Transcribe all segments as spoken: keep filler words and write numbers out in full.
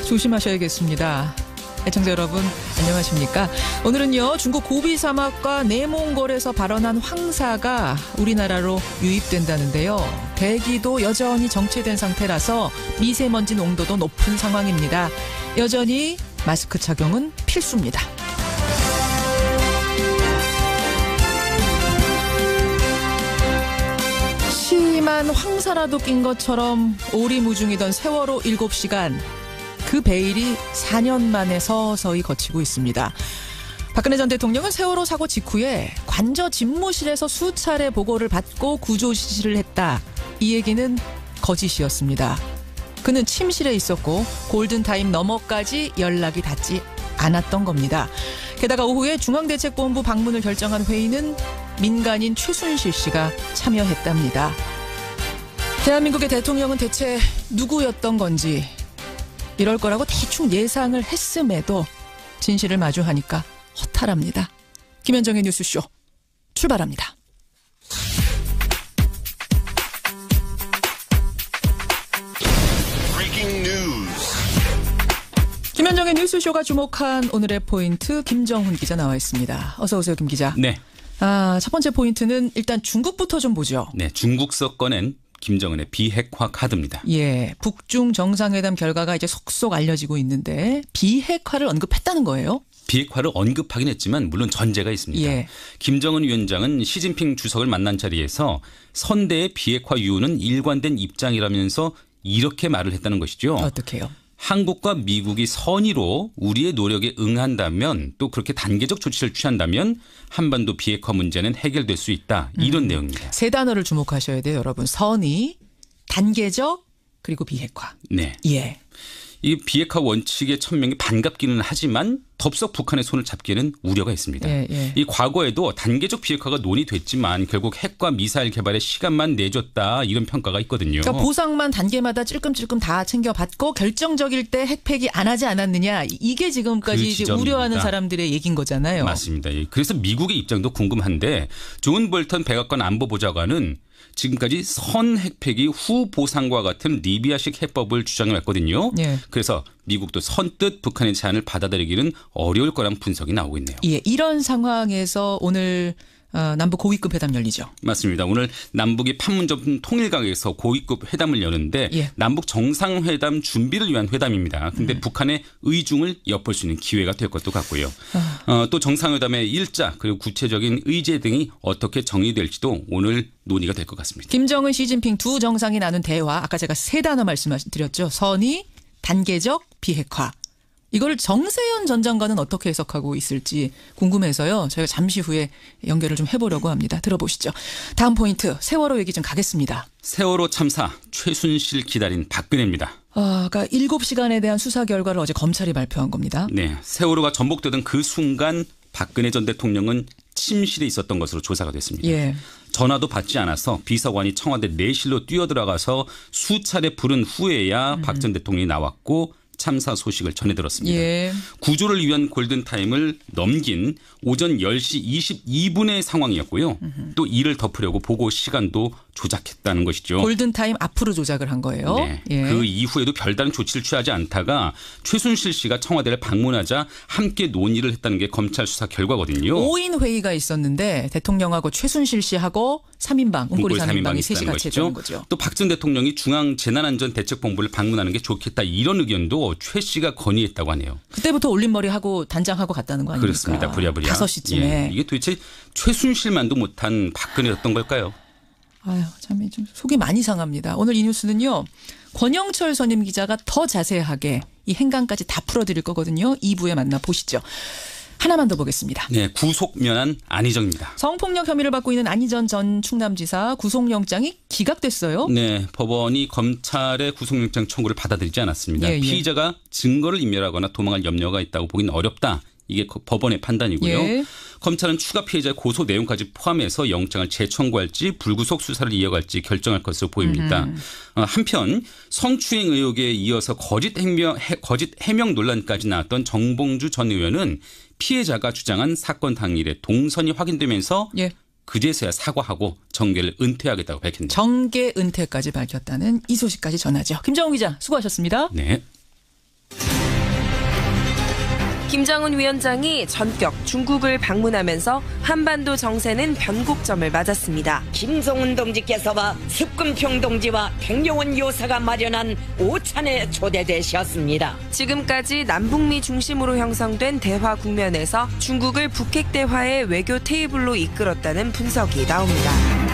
조심하셔야겠습니다. 애청자 여러분 안녕하십니까? 오늘은요 중국 고비 사막과 내몽골에서 발원한 황사가 우리나라로 유입된다는데요. 대기도 여전히 정체된 상태라서 미세먼지 농도도 높은 상황입니다. 여전히 마스크 착용은 필수입니다. 심한 황사라도 낀 것처럼 오리무중이던 세월호 일곱 시간. 그 베일이 사 년 만에 서서히 걷히고 있습니다. 박근혜 전 대통령은 세월호 사고 직후에 관저 집무실에서 수차례 보고를 받고 구조 지시를 했다. 이 얘기는 거짓이었습니다. 그는 침실에 있었고 골든타임 너머까지 연락이 닿지 않았던 겁니다. 게다가 오후에 중앙대책본부 방문을 결정한 회의는 민간인 최순실 씨가 참여했답니다. 대한민국의 대통령은 대체 누구였던 건지 이럴 거라고 대충 예상을 했음에도 진실을 마주하니까 허탈합니다. 김현정의 뉴스쇼 출발합니다. 김현정의 뉴스쇼가 주목한 오늘의 포인트 김정훈 기자 나와 있습니다. 어서 오세요, 김 기자. 네. 아, 첫 번째 포인트는 일단 중국부터 좀 보죠. 네, 중국서 꺼낸 김정은의 비핵화 카드입니다. 예, 북중 정상회담 결과가 이제 속속 알려지고 있는데 비핵화를 언급했다는 거예요? 비핵화를 언급하긴 했지만 물론 전제가 있습니다. 예. 김정은 위원장은 시진핑 주석을 만난 자리에서 선대의 비핵화 유효는 일관된 입장이라면서 이렇게 말을 했다는 것이죠. 어떻게요? 한국과 미국이 선의로 우리의 노력에 응한다면 또 그렇게 단계적 조치를 취한다면 한반도 비핵화 문제는 해결될 수 있다. 이런 음. 내용입니다. 세 단어를 주목하셔야 돼요, 여러분. 선의, 단계적, 그리고 비핵화. 네. 예. 이 비핵화 원칙에 천명이 반갑기는 하지만 덥석 북한의 손을 잡기에는 우려가 있습니다. 예, 예. 이 과거에도 단계적 비핵화가 논의됐지만 결국 핵과 미사일 개발에 시간만 내줬다 이런 평가가 있거든요. 그러니까 보상만 단계마다 찔끔찔끔 다 챙겨받고 결정적일 때 핵폐기 안 하지 않았느냐. 이게 지금까지 그 이제 우려하는 사람들의 얘기인 거잖아요. 맞습니다. 그래서 미국의 입장도 궁금한데 존 볼턴 백악관 안보보좌관은 지금까지 선 핵폐기 후 보상과 같은 리비아식 해법을 주장해왔거든요. 예. 그래서 미국도 선뜻 북한의 제안을 받아들이기는 어려울 거란 분석이 나오고 있네요. 예, 이런 상황에서 오늘 어, 남북 고위급 회담 열리죠. 맞습니다. 오늘 남북이 판문점 통일각에서 고위급 회담을 여는데 예. 남북 정상회담 준비를 위한 회담입니다. 그런데 음. 북한의 의중을 엿볼 수 있는 기회가 될 것도 같고요. 아. 어, 또 정상회담의 일자 그리고 구체적인 의제 등이 어떻게 정리될지도 오늘 논의가 될 것 같습니다. 김정은, 시진핑 두 정상이 나눈 대화. 아까 제가 세 단어 말씀드렸죠. 선의, 단계적, 비핵화. 이걸 정세현 전 장관은 어떻게 해석하고 있을지 궁금해서요. 저희가 잠시 후에 연결을 좀 해보려고 합니다. 들어보시죠. 다음 포인트 세월호 얘기 좀 가겠습니다. 세월호 참사 최순실 기다린 박근혜입니다. 아, 그러니까 일곱 시간에 대한 수사 결과를 어제 검찰이 발표한 겁니다. 네, 세월호가 전복되던 그 순간 박근혜 전 대통령은 침실에 있었던 것으로 조사가 됐습니다. 예. 전화도 받지 않아서 비서관이 청와대 내실로 뛰어들어가서 수차례 부른 후에야 음. 박 전 대통령이 나왔고 참사 소식을 전해들었습니다. 예. 구조를 위한 골든타임을 넘긴 오전 열 시 이십이 분의 상황이었고요. 음흠. 또 이를 덮으려고 보고 시간도 조작했다는 것이죠. 골든타임 앞으로 조작을 한 거예요. 네. 예. 그 이후에도 별다른 조치를 취하지 않다가 최순실 씨가 청와대를 방문하자 함께 논의를 했다는 게 검찰 수사 결과거든요. 오 인 회의가 있었는데 대통령하고 최순실 씨하고 삼 인방, 문고리 삼 인방이 셋이 같이 했다는 거죠. 또 박 전 대통령이 중앙재난안전대책본부를 방문하는 게 좋겠다 이런 의견도 최 씨가 건의했다고 하네요. 그때부터 올림머리 하고 단장하고 갔다는 거 아닙니까? 그렇습니다. 부랴부랴. 다섯 시쯤에. 예. 이게 도대체 최순실만도 못한 박근혜였던 걸까요? 아유, 참 좀 속이 많이 상합니다. 오늘 이 뉴스는요. 권영철 선임 기자가 더 자세하게 이 행간까지 다 풀어드릴 거거든요. 이 부에 만나보시죠. 하나만 더 보겠습니다. 네, 구속 면한 안희정입니다. 성폭력 혐의를 받고 있는 안희정 전 충남지사 구속영장이 기각됐어요. 네, 법원이 검찰의 구속영장 청구를 받아들이지 않았습니다. 예, 예. 피의자가 증거를 인멸하거나 도망할 염려가 있다고 보기는 어렵다. 이게 법원의 판단이고요. 예. 검찰은 추가 피해자의 고소 내용까지 포함해서 영장을 재청구할지 불구속 수사를 이어갈지 결정할 것으로 보입니다. 음. 한편 성추행 의혹에 이어서 거짓 해명, 거짓 해명 논란까지 나왔던 정봉주 전 의원은 피해자가 주장한 사건 당일에 동선이 확인되면서 예. 그제서야 사과하고 정계를 은퇴하겠다고 밝혔네요. 정계 은퇴까지 밝혔다는 이 소식까지 전하죠. 김정훈 기자 수고하셨습니다. 네. 김정은 위원장이 전격 중국을 방문하면서 한반도 정세는 변곡점을 맞았습니다. 김정은 동지께서와 습근평 동지와 백용원 요사가 마련한 오찬에 초대되셨습니다. 지금까지 남북미 중심으로 형성된 대화 국면에서 중국을 북핵 대화의 외교 테이블로 이끌었다는 분석이 나옵니다.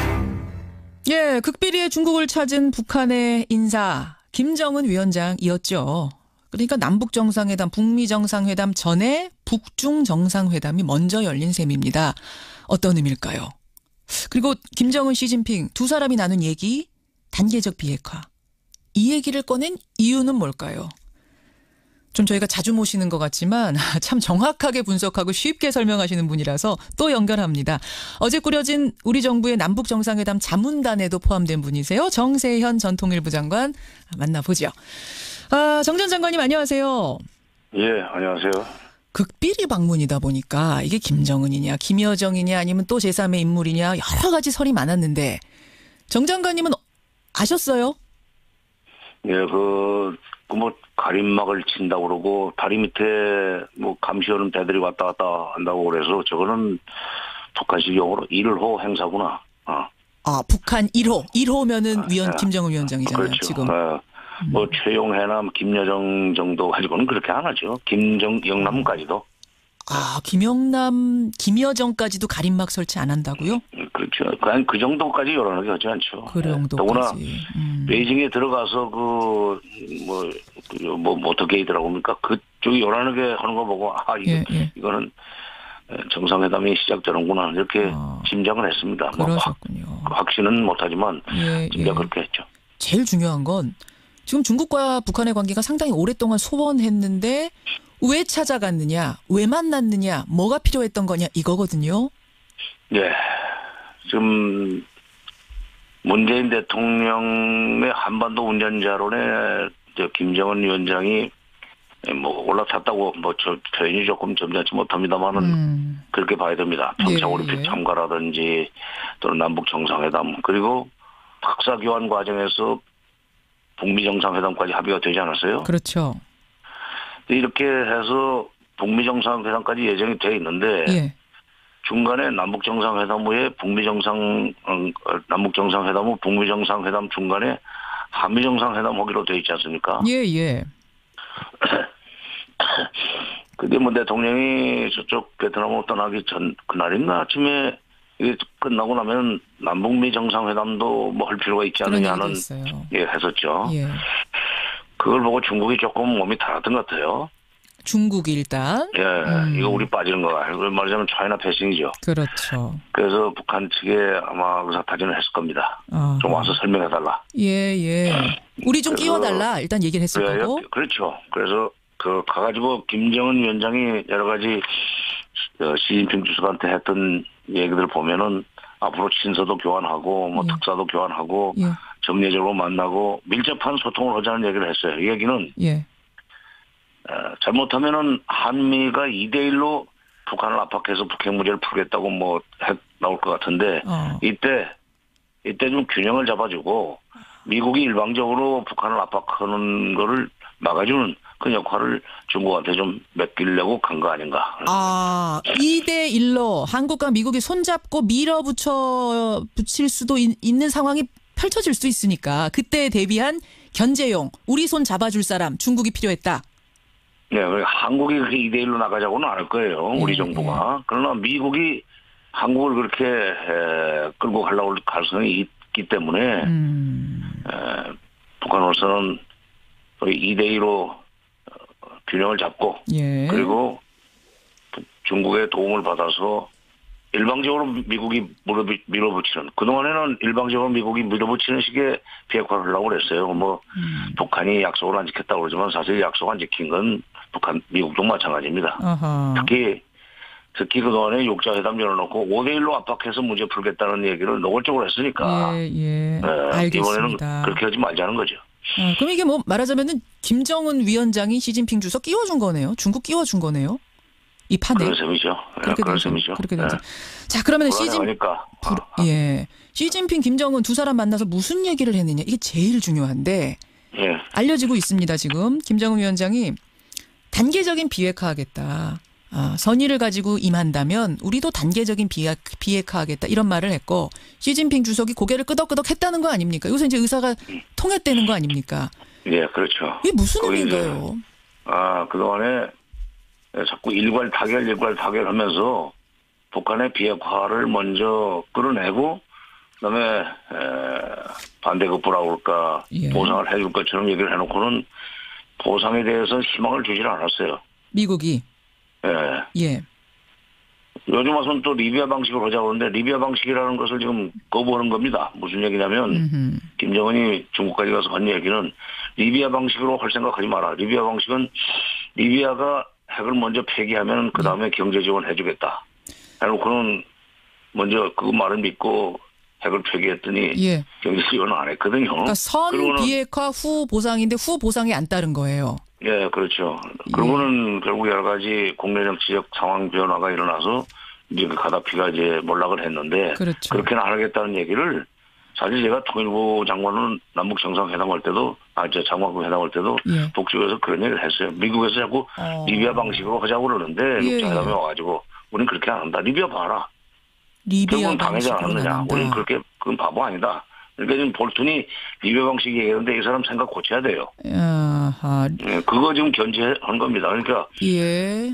예, 극비리의 중국을 찾은 북한의 인사 김정은 위원장이었죠. 그러니까 남북 정상회담, 북미 정상회담 전에 북중 정상회담이 먼저 열린 셈입니다. 어떤 의미일까요? 그리고 김정은, 시진핑 두 사람이 나눈 얘기, 단계적 비핵화. 이 얘기를 꺼낸 이유는 뭘까요? 좀 저희가 자주 모시는 것 같지만 참 정확하게 분석하고 쉽게 설명하시는 분이라서 또 연결합니다. 어제 꾸려진 우리 정부의 남북 정상회담 자문단에도 포함된 분이세요. 정세현 전 통일부 장관 만나보죠. 아, 정 전 장관님 안녕하세요. 예, 안녕하세요. 극비리 방문이다 보니까 이게 김정은이냐 김여정이냐 아니면 또 제삼의 인물이냐 여러 가지 설이 많았는데 정 장관님은 아셨어요? 예, 그, 그 뭐 가림막을 친다고 그러고 다리 밑에 뭐 감시하는 배들이 왔다 갔다 한다고 그래서 저거는 북한식 용어로 일 호 행사구나. 어. 아, 북한 일 호. 일 호면은 아, 위원 예. 김정은 위원장이잖아요. 그렇죠. 지금. 예. 뭐 최용해남, 김여정 정도 가지고는 그렇게 안 하죠. 김정, 영남까지도. 아, 김영남, 김여정까지도 가림막 설치 안 한다고요? 그렇죠. 그냥 그 정도까지 요란하게 하지 않죠. 그 정도까지. 더구나 음. 베이징에 들어가서 그 뭐 뭐 모터게이트라고 합니까? 그쪽이 요란하게 하는 거 보고 아 이거 예, 예. 이거는 정상회담이 시작되는구나 이렇게 아, 짐작을 했습니다. 그러셨군요. 뭐 확신은 못하지만 예, 짐작 예. 그렇게 했죠. 제일 중요한 건 지금 중국과 북한의 관계가 상당히 오랫동안 소원했는데 왜 찾아갔느냐, 왜 만났느냐, 뭐가 필요했던 거냐 이거거든요. 예, 지금 문재인 대통령의 한반도 운전자론에 저 김정은 위원장이 뭐 올라탔다고 뭐 저 표현이 조금 점잖지 못합니다만은 음. 그렇게 봐야 됩니다. 평창올림픽 예, 예. 참가라든지 또는 남북 정상회담 그리고 박사 교환 과정에서 북미 정상회담까지 합의가 되지 않았어요? 그렇죠. 이렇게 해서 북미 정상회담까지 예정이 돼 있는데 예. 중간에 남북 정상회담 후에 북미 정상 어, 남북 정상회담 후 북미 정상회담 중간에 한미 정상회담 하기로 돼 있지 않습니까? 예, 예. 그게 뭐 대통령이 저쪽 베트남으로 떠나기 전 그날인가 아침에 이게 끝나고 나면 남북미 정상회담도 뭐 할 필요가 있지 그런 않느냐는 얘기도 있어요. 예 했었죠. 예. 그걸 보고 중국이 조금 몸이 달았던 것 같아요. 중국이 일단. 예, 음. 이거 우리 빠지는 거야. 이걸 말하자면 차이나 패싱이죠. 그렇죠. 그래서 북한 측에 아마 의사타진을 했을 겁니다. 아. 좀 와서 설명해달라. 예, 예. 우리 좀 그래서- 끼워달라. 일단 얘기를 했을 그래, 거고. 그렇죠. 그래서 그 가가지고 김정은 위원장이 여러 가지 어, 시진핑 주석한테 했던 얘기들 보면은 앞으로 친서도 교환하고 뭐 예. 특사도 교환하고 예, 정례적으로 만나고 밀접한 소통을 하자는 얘기를 했어요. 이 얘기는 예. 어, 잘못하면은 한미가 이 대 일로 북한을 압박해서 북핵 문제를 풀겠다고 뭐 해, 나올 것 같은데 어. 이때 이때 좀 균형을 잡아주고 미국이 일방적으로 북한을 압박하는 거를 막아주는 그 역할을 중국한테 좀 맡기려고 간 거 아닌가. 아, 이 대 일로 한국과 미국이 손잡고 밀어붙여 붙일 수도 있, 있는 상황이 펼쳐질 수 있으니까 그때에 대비한 견제용, 우리 손 잡아줄 사람 중국이 필요했다. 네, 한국이 그렇게 이 대 일로 나가자고는 안 할 거예요. 우리 예, 정부가. 그러나 미국이 한국을 그렇게 에, 끌고 가려고 할 가능성이 있기 때문에 음. 에, 북한으로서는 이 대 일로 균형을 잡고 예. 그리고 중국의 도움을 받아서 일방적으로 미국이 밀어붙- 밀어붙이는 그동안에는 일방적으로 미국이 밀어붙이는 식의 비핵화를 하려고 그랬어요. 뭐 음. 북한이 약속을 안 지켰다고 그러지만 사실 약속 안 지킨 건 북한 미국도 마찬가지입니다. 아하. 특히 특히 그동안에 육자회담 열어놓고 오 대 일로 압박해서 문제 풀겠다는 얘기를 노골적으로 했으니까 예, 예. 네, 알겠습니다. 이번에는 그렇게 하지 말자는 거죠. 아, 그럼 이게 뭐 말하자면은 김정은 위원장이 시진핑 주석 끼워준 거네요. 중국 끼워준 거네요. 이 판에. 그런 셈이죠. 네, 그렇게 그런 되죠. 셈이죠. 그렇게 네. 되죠. 자, 그러면 시진 불안해하니까. 불- 예. 시진핑, 김정은 두 사람 만나서 무슨 얘기를 했느냐. 이게 제일 중요한데 예. 알려지고 있습니다. 지금 김정은 위원장이 단계적인 비핵화하겠다. 아, 선의를 가지고 임한다면 우리도 단계적인 비핵, 비핵화하겠다 이런 말을 했고 시진핑 주석이 고개를 끄덕끄덕 했다는 거 아닙니까? 여기서 이제 의사가 통했다는 거 아닙니까? 예, 그렇죠. 이게 무슨 거기 이제, 의미인가요? 아, 그동안에 자꾸 일괄 타결, 일괄 타결 하면서 북한의 비핵화를 먼저 끌어내고 그다음에 에, 반대급부라고 그럴까 예. 보상을 해줄 것처럼 얘기를 해놓고는 보상에 대해서 희망을 주질 않았어요. 미국이. 예. 예. 요즘 와서는 또 리비아 방식으로 하자고 하는데 리비아 방식이라는 것을 지금 거부하는 겁니다. 무슨 얘기냐면 음흠. 김정은이 중국까지 가서 한 얘기는 리비아 방식으로 할 생각하지 마라. 리비아 방식은 리비아가 핵을 먼저 폐기하면 그 다음에 경제 지원 해주겠다. 해놓고는 먼저 그 말을 믿고 핵을 폐기했더니 예. 경제 지원은 안 했거든요. 그러니까 선 비핵화 후 보상인데 후 보상이 안 따른 거예요. 예, 그렇죠. 그러고는 결국 여러 가지 국내 정치적 상황 변화가 일어나서 이제 그 가다피가 이제 몰락을 했는데 그렇죠. 그렇게는 안 하겠다는 얘기를 사실 제가 통일부 장관은 남북 정상회담 할 때도 아, 저 장관급 회담 할 때도 예. 북쪽에서 그런 얘기를 했어요. 미국에서 자꾸 어. 리비아 방식으로 하자고 그러는데 예, 육자회담에 예. 와가지고 우리는 그렇게 안 한다. 리비아 봐라. 리비아 결국은 당하지 방식으로 않았느냐. 나간다. 우리는 그렇게 그건 바보 아니다. 그러니까 지금 볼튼이 리비아 방식 얘기하는데 이 사람 생각 고쳐야 돼요. 아하. 예, 그거 지금 견제한 겁니다. 그러니까 예.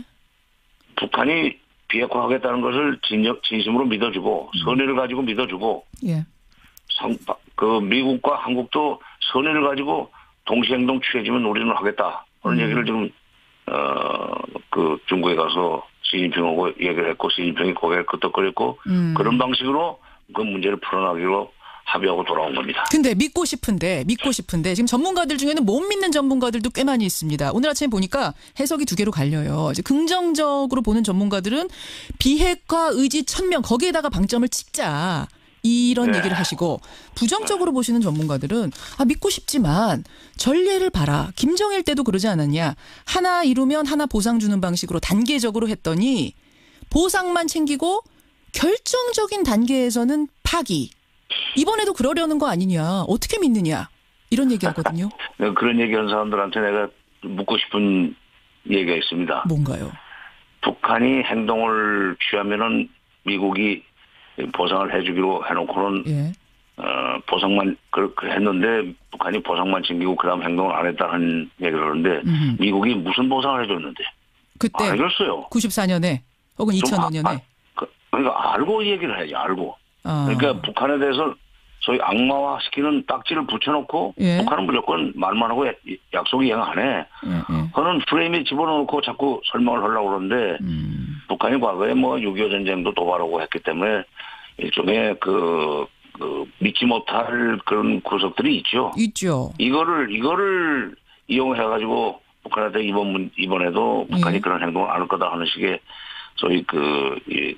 북한이 비핵화하겠다는 것을 진정, 진심으로 믿어주고 선의를 가지고 믿어주고 예. 상, 그 미국과 한국도 선의를 가지고 동시행동 취해지면 우리는 하겠다. 그런 음. 얘기를 지금 어, 그 중국에 가서 시진핑하고 얘기를 했고 시진핑이 고개를 끄덕거렸고 음. 그런 방식으로 그 문제를 풀어나기로 합의하고 돌아온 겁니다. 근데 믿고 싶은데 믿고 싶은데 지금 전문가들 중에는 못 믿는 전문가들도 꽤 많이 있습니다. 오늘 아침에 보니까 해석이 두 개로 갈려요. 이제 긍정적으로 보는 전문가들은 비핵화 의지 천명 거기에다가 방점을 찍자. 이런 네. 얘기를 하시고 부정적으로 보시는 전문가들은 아 믿고 싶지만 전례를 봐라. 김정일 때도 그러지 않았냐. 하나 이루면 하나 보상 주는 방식으로 단계적으로 했더니 보상만 챙기고 결정적인 단계에서는 파기. 이번에도 그러려는 거 아니냐. 어떻게 믿느냐. 이런 얘기하거든요. 그런 얘기하는 사람들한테 내가 묻고 싶은 얘기가 있습니다. 뭔가요? 북한이 행동을 취하면은 미국이 보상을 해주기로 해놓고는 예. 어, 보상만 그렇게 했는데 북한이 보상만 챙기고 그다음 행동을 안 했다는 얘기를 하는데 음흠. 미국이 무슨 보상을 해줬는데 그때 안 해줬어요. 구십사 년에 혹은 좀 이천오 년에 아, 아, 그, 그러니까 알고 얘기를 해야지 알고. 아. 그러니까 북한에 대해서 소위 악마화 시키는 딱지를 붙여놓고 예. 북한은 무조건 말만 하고 약속 이행 안 해. 예, 예. 그는 프레임에 집어넣고 자꾸 설명을 하려고 그러는데 음. 북한이 과거에 뭐 육이오 전쟁도 도발하고 했기 때문에 일종의 그, 그 믿지 못할 그런 구석들이 있죠. 있죠. 이거를 이거를 이용해가지고 북한한테 이번 문, 이번에도 북한이 예. 그런 행동을 안 할 거다 하는 식의 소위 그 이,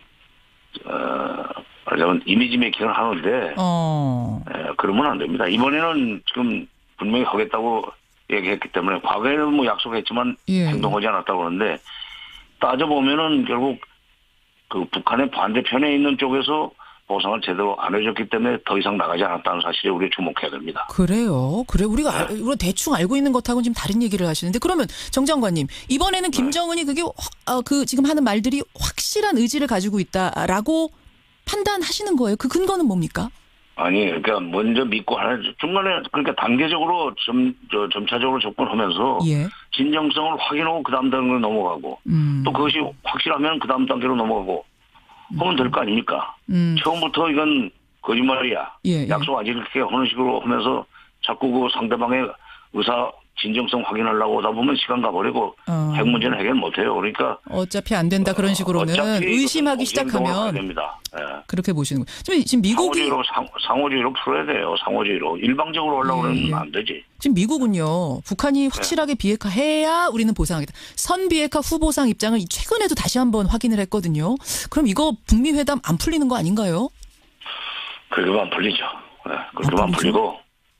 어, 말하자면 이미지 메이킹을 하는데 어. 에, 그러면 안 됩니다. 이번에는 지금 분명히 하겠다고 얘기했기 때문에 과거에는 뭐 약속했지만 예. 행동하지 않았다고 그러는데 따져보면은 결국 그 북한의 반대편에 있는 쪽에서 보상을 제대로 안 해줬기 때문에 더 이상 나가지 않았다는 사실에 우리가 주목해야 됩니다. 그래요. 그래 우리가 알, 우리가 대충 알고 있는 것하고는 지금 다른 얘기를 하시는데 그러면 정 장관님 이번에는 김정은이 그게 확, 어, 그 지금 하는 말들이 확실한 의지를 가지고 있다라고 판단하시는 거예요. 그 근거는 뭡니까? 아니, 그러니까 먼저 믿고 하나 중간에 그러니까 단계적으로 점, 저, 점차적으로 접근하면서 예. 진정성을 확인하고 그 다음 단계로 넘어가고 음. 또 그것이 확실하면 그 다음 단계로 넘어가고 하면 될 거 아닙니까? 음. 처음부터 이건 거짓말이야. 예, 예. 약속 아직 이렇게 하는 식으로 하면서 자꾸 그 상대방의 의사 진정성 확인하려고 하다 보면 시간 가버리고 어. 핵 문제는 해결 못해요. 그러니까 어차피 안 된다 그런 식으로는 어차피 의심하기 이것은 공개행동으로 가야 시작하면 됩니다. 예. 그렇게 보시는 거예요. 지금, 지금 미국이 상호주의로 상, 상호주의로 풀어야 돼요. 상호주의로 일방적으로 하려고 예, 그러면 예. 안 되지. 지금 미국은요. 북한이 확실하게 비핵화해야 우리는 보상하겠다. 선비핵화 후보상 입장을 최근에도 다시 한번 확인을 했거든요. 그럼 이거 북미 회담 안 풀리는 거 아닌가요? 그렇게만 풀리죠. 예, 그렇게만 풀리죠? 풀리고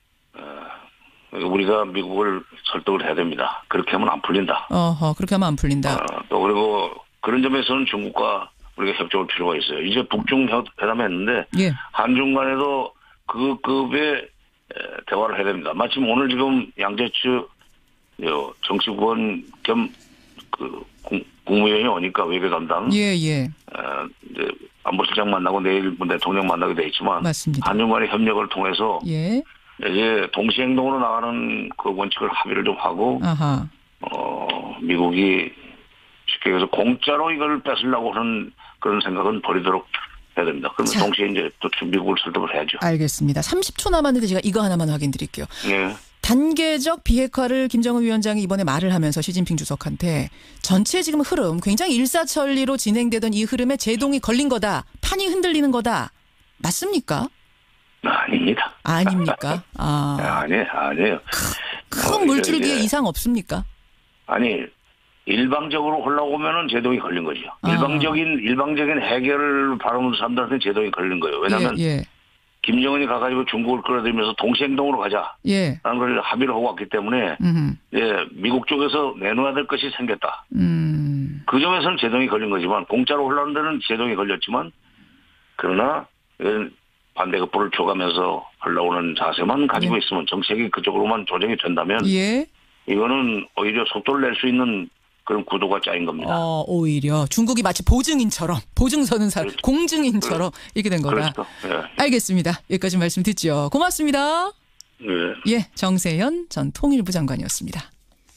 어, 우리가 미국을 설득을 해야 됩니다. 그렇게 하면 안 풀린다. 어허, 그렇게 하면 안 풀린다. 어, 또 그리고 그런 점에서는 중국과 우리가 협조할 필요가 있어요. 이제 북중 회담 했는데 예. 한중 간에도 그 급의 대화를 해야 됩니다. 마침 오늘 지금 양재추 정치구원 겸 그 국무위원이 오니까 외교 담당. 예, 예. 어, 이제 안보실장 만나고 내일 대통령 만나게 돼 있지만. 맞습니다. 한중 간의 협력을 통해서. 예. 이제 동시행동으로 나가는 그 원칙을 합의를 좀 하고. 아하. 어, 미국이 쉽게 얘기해서 공짜로 이걸 뺏으려고 하는 그런 생각은 버리도록 해야 됩니다. 그러면 자. 동시에 이제 또 미국을 설득을 해야죠. 알겠습니다. 삼십 초 남았는데 제가 이거 하나만 확인 드릴게요. 예. 단계적 비핵화를 김정은 위원장이 이번에 말을 하면서 시진핑 주석한테 전체 지금 흐름 굉장히 일사천리로 진행되던 이 흐름에 제동이 걸린 거다. 판이 흔들리는 거다. 맞습니까? 아닙니다. 아닙니까? 아. 아니, 아니에요. 큰 어, 물줄기에 이제, 이상 없습니까? 아니, 일방적으로 올라오면은 제동이 걸린 거죠. 아. 일방적인, 일방적인 해결을 바라는 사람들한테 제동이 걸린 거예요. 왜냐하면 예, 예. 김정은이 가가지고 중국을 끌어들이면서 동시행동으로 가자. 예. 라는 걸 합의를 하고 왔기 때문에 음흠. 예, 미국 쪽에서 내놓아야 될 것이 생겼다. 음. 그 점에서는 제동이 걸린 거지만 공짜로 올라오는 데는 제동이 걸렸지만 그러나 반대급부를 줘가면서 흘러오는 자세만 가지고 예. 있으면 정책이 그쪽으로만 조정이 된다면 예. 이거는 오히려 속도를 낼 수 있는 그런 구도가 짜인 겁니다. 어, 오히려 중국이 마치 보증인처럼 보증 서는 사람, 그렇죠. 공증인처럼 이렇게 된 거다. 그렇죠. 예. 알겠습니다. 여기까지 말씀 듣죠. 고맙습니다. 예. 예, 정세현 전 통일부 장관이었습니다.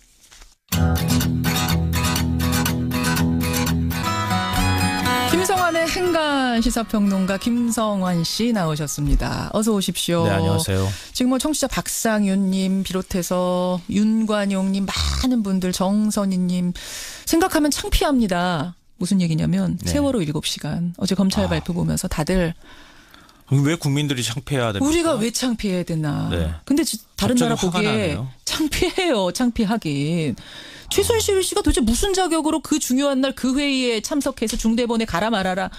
김성환의 행간 시사평론가 김성환 씨 나오셨습니다. 어서 오십시오. 네, 안녕하세요. 지금 뭐 청취자 박상윤님 비롯해서 윤관용님 많은 분들 정선희님 생각하면 창피합니다. 무슨 얘기냐면 네. 세월호 일곱 시간 어제 검찰 아. 발표 보면서 다들 왜 국민들이 창피해야 됩니까? 우리가 왜 창피해야 되나. 네. 근데 다른 나라 갑자기 화가 보기에 나네요. 창피해요. 창피하긴. 최순실 씨가 도대체 무슨 자격으로 그 중요한 날 그 회의에 참석해서 중대본에 가라 말아라.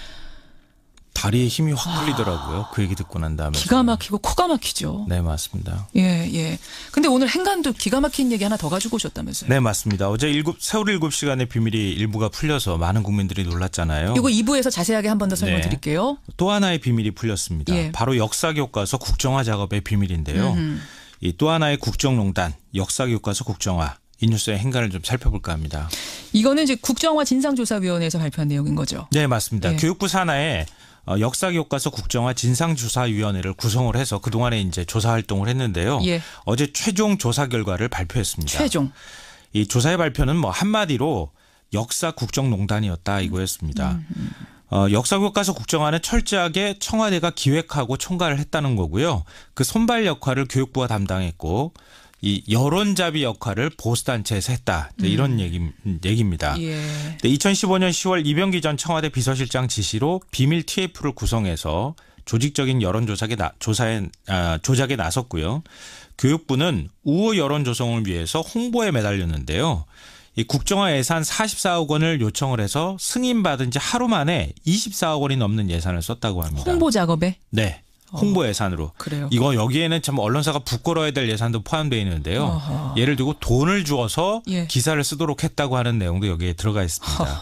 다리에 힘이 확 풀리더라고요. 그 얘기 듣고 난 다음에. 기가 막히고 코가 막히죠. 네, 맞습니다. 예, 예. 근데 오늘 행간도 기가 막힌 얘기 하나 더 가지고 오셨다면서요. 네, 맞습니다. 어제 일곱, 세월 일곱 시간의 비밀이 일부가 풀려서 많은 국민들이 놀랐잖아요. 이거 이 부에서 자세하게 한 번 더 설명 네. 드릴게요. 또 하나의 비밀이 풀렸습니다. 예. 바로 역사교과서 국정화 작업의 비밀인데요. 이 또 하나의 국정농단, 역사교과서 국정화. 이 뉴스의 행간을 좀 살펴볼까 합니다. 이거는 이제 국정화 진상조사위원회에서 발표한 내용인 거죠. 네, 맞습니다. 예. 교육부 산하에 어, 역사교과서 국정화 진상조사위원회를 구성을 해서 그동안에 이제 조사 활동을 했는데요. 예. 어제 최종 조사 결과를 발표했습니다. 최종. 이 조사의 발표는 뭐 한마디로 역사 국정농단이었다 이거였습니다. 음, 어, 역사교과서 국정화는 철저하게 청와대가 기획하고 총괄을 했다는 거고요. 그 손발 역할을 교육부가 담당했고 이 여론잡이 역할을 보수단체에서 했다. 이런 얘기, 얘기입니다. 예. 네, 이천십오 년 시월 이병기 전 청와대 비서실장 지시로 비밀 티에프를 구성해서 조직적인 여론조작에 나, 조사에, 아, 조작에 나섰고요. 교육부는 우호 여론 조성을 위해서 홍보에 매달렸는데요. 이 국정화 예산 사십사억 원을 요청을 해서 승인받은 지 하루 만에 이십사억 원이 넘는 예산을 썼다고 합니다. 홍보 작업에? 네. 홍보 예산으로. 그래요. 이거 여기에는 참 언론사가 부끄러워야 될 예산도 포함되어 있는데요. 어허. 예를 들고 돈을 주어서 예. 기사를 쓰도록 했다고 하는 내용도 여기에 들어가 있습니다. 허.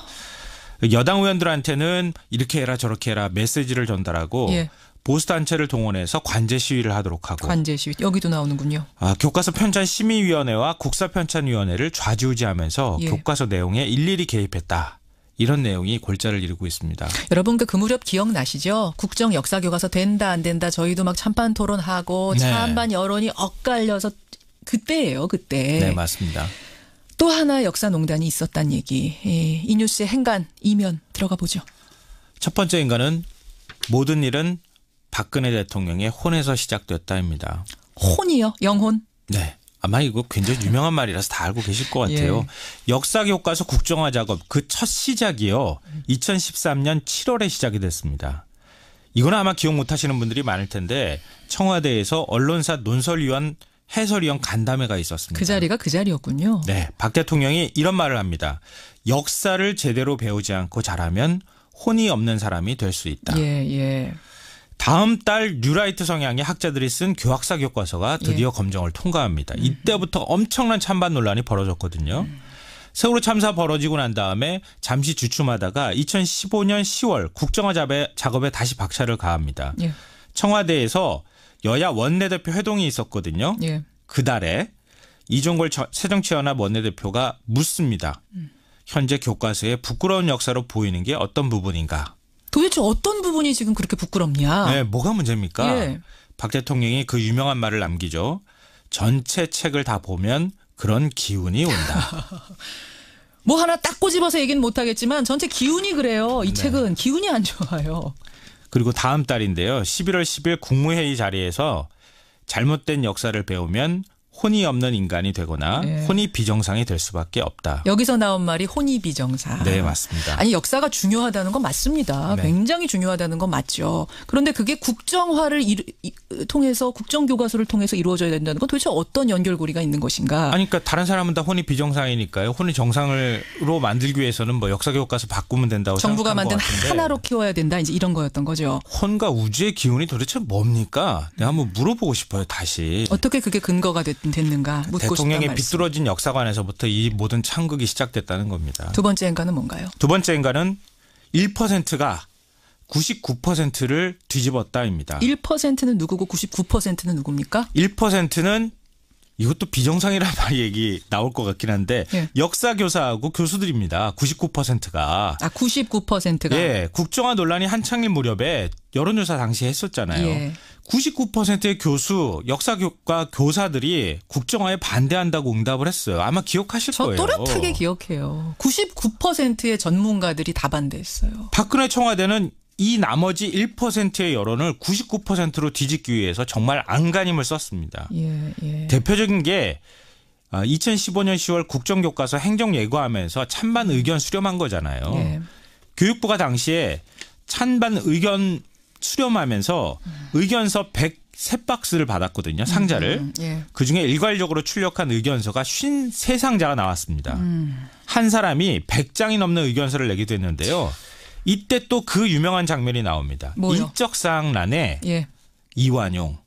여당 의원들한테는 이렇게 해라 저렇게 해라 메시지를 전달하고 예. 보수단체를 동원해서 관제 시위를 하도록 하고 관제 시위. 여기도 나오는군요. 아, 교과서 편찬 심의위원회와 국사편찬위원회를 좌지우지하면서 예. 교과서 내용에 일일이 개입했다. 이런 내용이 골자를 이루고 있습니다. 여러분 그, 그 무렵 기억나시죠? 국정 역사 교과서 된다 안 된다 저희도 막 찬반 토론하고 네. 찬반 여론이 엇갈려서 그때예요. 그때. 네, 맞습니다. 또 하나 역사농단이 있었단 얘기. 예, 이 뉴스의 행간 이면 들어가 보죠. 첫 번째 인간은 모든 일은 박근혜 대통령의 혼에서 시작됐다입니다. 혼이요? 영혼? 네. 아마 이거 굉장히 유명한 말이라서 다 알고 계실 것 같아요. 예. 역사교과서 국정화 작업 그 첫 시작이요. 이천십삼 년 칠월에 시작이 됐습니다. 이건 아마 기억 못하시는 분들이 많을 텐데 청와대에서 언론사 논설위원 해설위원 간담회가 있었습니다. 그 자리가 그 자리였군요. 네, 박 대통령이 이런 말을 합니다. 역사를 제대로 배우지 않고 자라면 혼이 없는 사람이 될 수 있다. 예, 예. 다음 달 뉴라이트 성향의 학자들이 쓴 교학사 교과서가 드디어 예. 검정을 통과합니다. 이때부터 엄청난 찬반 논란이 벌어졌거든요. 음. 세월호 참사 벌어지고 난 다음에 잠시 주춤하다가 이천십오 년 시월 국정화 작업에 다시 박차를 가합니다. 예. 청와대에서 여야 원내대표 회동이 있었거든요. 예. 그달에 이종걸 새정치연합 원내대표가 묻습니다. 현재 교과서에 부끄러운 역사로 보이는 게 어떤 부분인가? 도대체 어떤 부분이 지금 그렇게 부끄럽냐? 네, 뭐가 문제입니까? 예. 박 대통령이 그 유명한 말을 남기죠. 전체 책을 다 보면 그런 기운이 온다. 뭐 하나 딱 꼬집어서 얘기는 못하겠지만 전체 기운이 그래요. 이 네. 책은 기운이 안 좋아요. 그리고 다음 달인데요. 십일월 십일 국무회의 자리에서 잘못된 역사를 배우면 혼이 없는 인간이 되거나 네. 혼이 비정상이 될 수밖에 없다. 여기서 나온 말이 혼이 비정상. 네, 맞습니다. 아니 역사가 중요하다는 건 맞습니다. 네. 굉장히 중요하다는 건 맞죠. 그런데 그게 국정화를 이루, 이, 통해서 국정교과서를 통해서 이루어져야 된다는 건 도대체 어떤 연결고리가 있는 것인가. 아니, 그러니까 다른 사람은 다 혼이 비정상이니까요. 혼이 정상으로 만들기 위해서는 뭐 역사교과서 바꾸면 된다고 정부가 생각한 만든 것 같은데 하나로 키워야 된다. 이제 이런 거였던 거죠. 혼과 우주의 기운이 도대체 뭡니까? 내가 한번 물어보고 싶어요. 다시. 어떻게 그게 근거가 됐, 됐는가 묻고 대통령의 싶단 말씀. 비뚤어진 역사관에서부터 이 모든 창극이 시작됐다는 겁니다. 두 번째 인가는 뭔가요? 두 번째 인가는 일 퍼센트가 구십구 퍼센트를 뒤집었다입니다. 일 퍼센트는 누구고 구십구 퍼센트는 누굽니까? 일 퍼센트는 이것도 비정상이라는 말이 얘기 나올 것 같긴 한데 예. 역사교사하고 교수들입니다. 구십구 퍼센트가. 아, 구십구 퍼센트가. 예, 국정화 논란이 한창일 무렵에 여론조사 당시에 했었잖아요. 예. 구십구 퍼센트의 교수, 역사교과 교사들이 국정화에 반대한다고 응답을 했어요. 아마 기억하실 저 거예요. 또렷하게 기억해요. 구십구 퍼센트의 전문가들이 다 반대했어요. 박근혜 청와대는 이 나머지 일 퍼센트의 여론을 구십구 퍼센트로 뒤집기 위해서 정말 안간힘을 썼습니다. 예, 예. 대표적인 게 이천십오 년 시월 국정교과서 행정 예고하면서 찬반 의견 수렴한 거잖아요. 예. 교육부가 당시에 찬반 의견 수렴하면서 음. 의견서 백삼 박스를 받았거든요. 상자를. 음, 예. 그중에 일괄적으로 출력한 의견서가 오십삼 상자가 나왔습니다. 음. 한 사람이 백 장이 넘는 의견서를 내기도 했는데요. 이때 또 그 유명한 장면이 나옵니다. 뭐요? 인적사항란에 예. 이완용,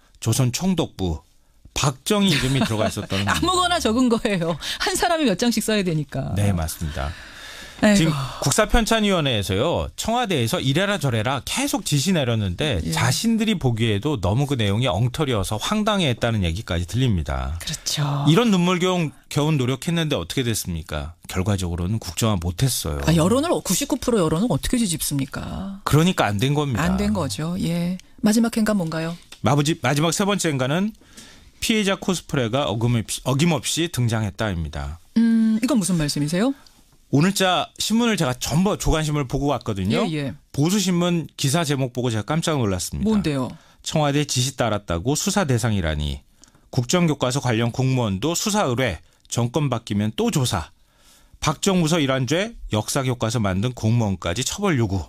조선총독부, 박정희 이름이 들어가 있었던. 아무거나 적은 거예요. 한 사람이 몇 장씩 써야 되니까. 네, 맞습니다. 아이고. 지금 국사편찬위원회에서요. 청와대에서 이래라 저래라 계속 지시 내렸는데 예. 자신들이 보기에도 너무 그 내용이 엉터리여서 황당해했다는 얘기까지 들립니다. 그렇죠. 이런 눈물겨운 겨운 노력했는데 어떻게 됐습니까? 결과적으로는 국정화 못했어요. 아, 여론을 구십구 퍼센트 여론을 어떻게 뒤집습니까? 그러니까 안 된 겁니다. 안 된 거죠. 예. 마지막 행가 뭔가요? 마부지, 마지막 세 번째 행가는 피해자 코스프레가 어김없이, 어김없이 등장했다입니다. 음, 이건 무슨 말씀이세요? 오늘자 신문을 제가 전부 조간신문을 보고 왔거든요. 예, 예. 보수신문 기사 제목 보고 제가 깜짝 놀랐습니다. 뭔데요? 청와대 지시 따랐다고 수사 대상이라니. 국정교과서 관련 공무원도 수사 의뢰, 정권 바뀌면 또 조사. 박정무서 일한 죄, 역사교과서 만든 공무원까지 처벌 요구.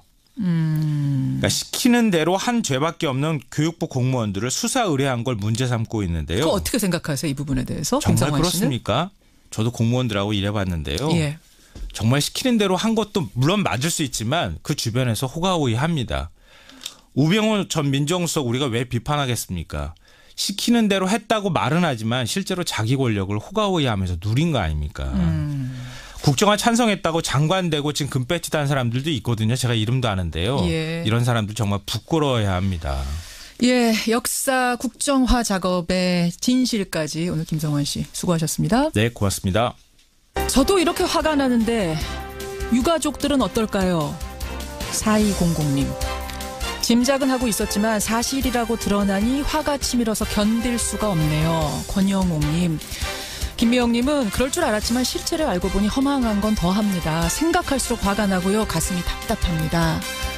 음. 그러니까 시키는 대로 한 죄밖에 없는 교육부 공무원들을 수사 의뢰한 걸 문제 삼고 있는데요. 그거 어떻게 생각하세요? 이 부분에 대해서? 정말 김성환 씨는? 그렇습니까? 저도 공무원들하고 일해봤는데요. 예. 정말 시키는 대로 한 것도 물론 맞을 수 있지만 그 주변에서 호가호위합니다. 우병우 전 민정수석 우리가 왜 비판하겠습니까? 시키는 대로 했다고 말은 하지만 실제로 자기 권력을 호가호위하면서 누린 거 아닙니까? 음. 국정화 찬성했다고 장관 되고 지금 금배지 단 사람들도 있거든요. 제가 이름도 아는데요. 예. 이런 사람들 정말 부끄러워야 합니다. 예, 역사 국정화 작업의 진실까지 오늘 김성환 씨 수고하셨습니다. 네, 고맙습니다. 저도 이렇게 화가 나는데 유가족들은 어떨까요? 사이공공 님. 짐작은 하고 있었지만 사실이라고 드러나니 화가 치밀어서 견딜 수가 없네요. 권영옥님. 김미영님은 그럴 줄 알았지만 실체를 알고 보니 허망한 건 더합니다. 생각할수록 화가 나고요. 가슴이 답답합니다.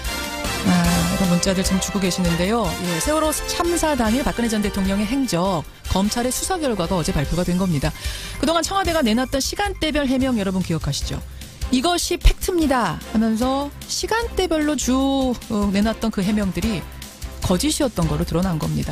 아, 이런 문자들 지금 주고 계시는데요. 예, 세월호 참사 당일 박근혜 전 대통령의 행적, 검찰의 수사 결과가 어제 발표가 된 겁니다. 그동안 청와대가 내놨던 시간대별 해명 여러분 기억하시죠? 이것이 팩트입니다 하면서 시간대별로 쭉 어, 내놨던 그 해명들이 거짓이었던 거로 드러난 겁니다.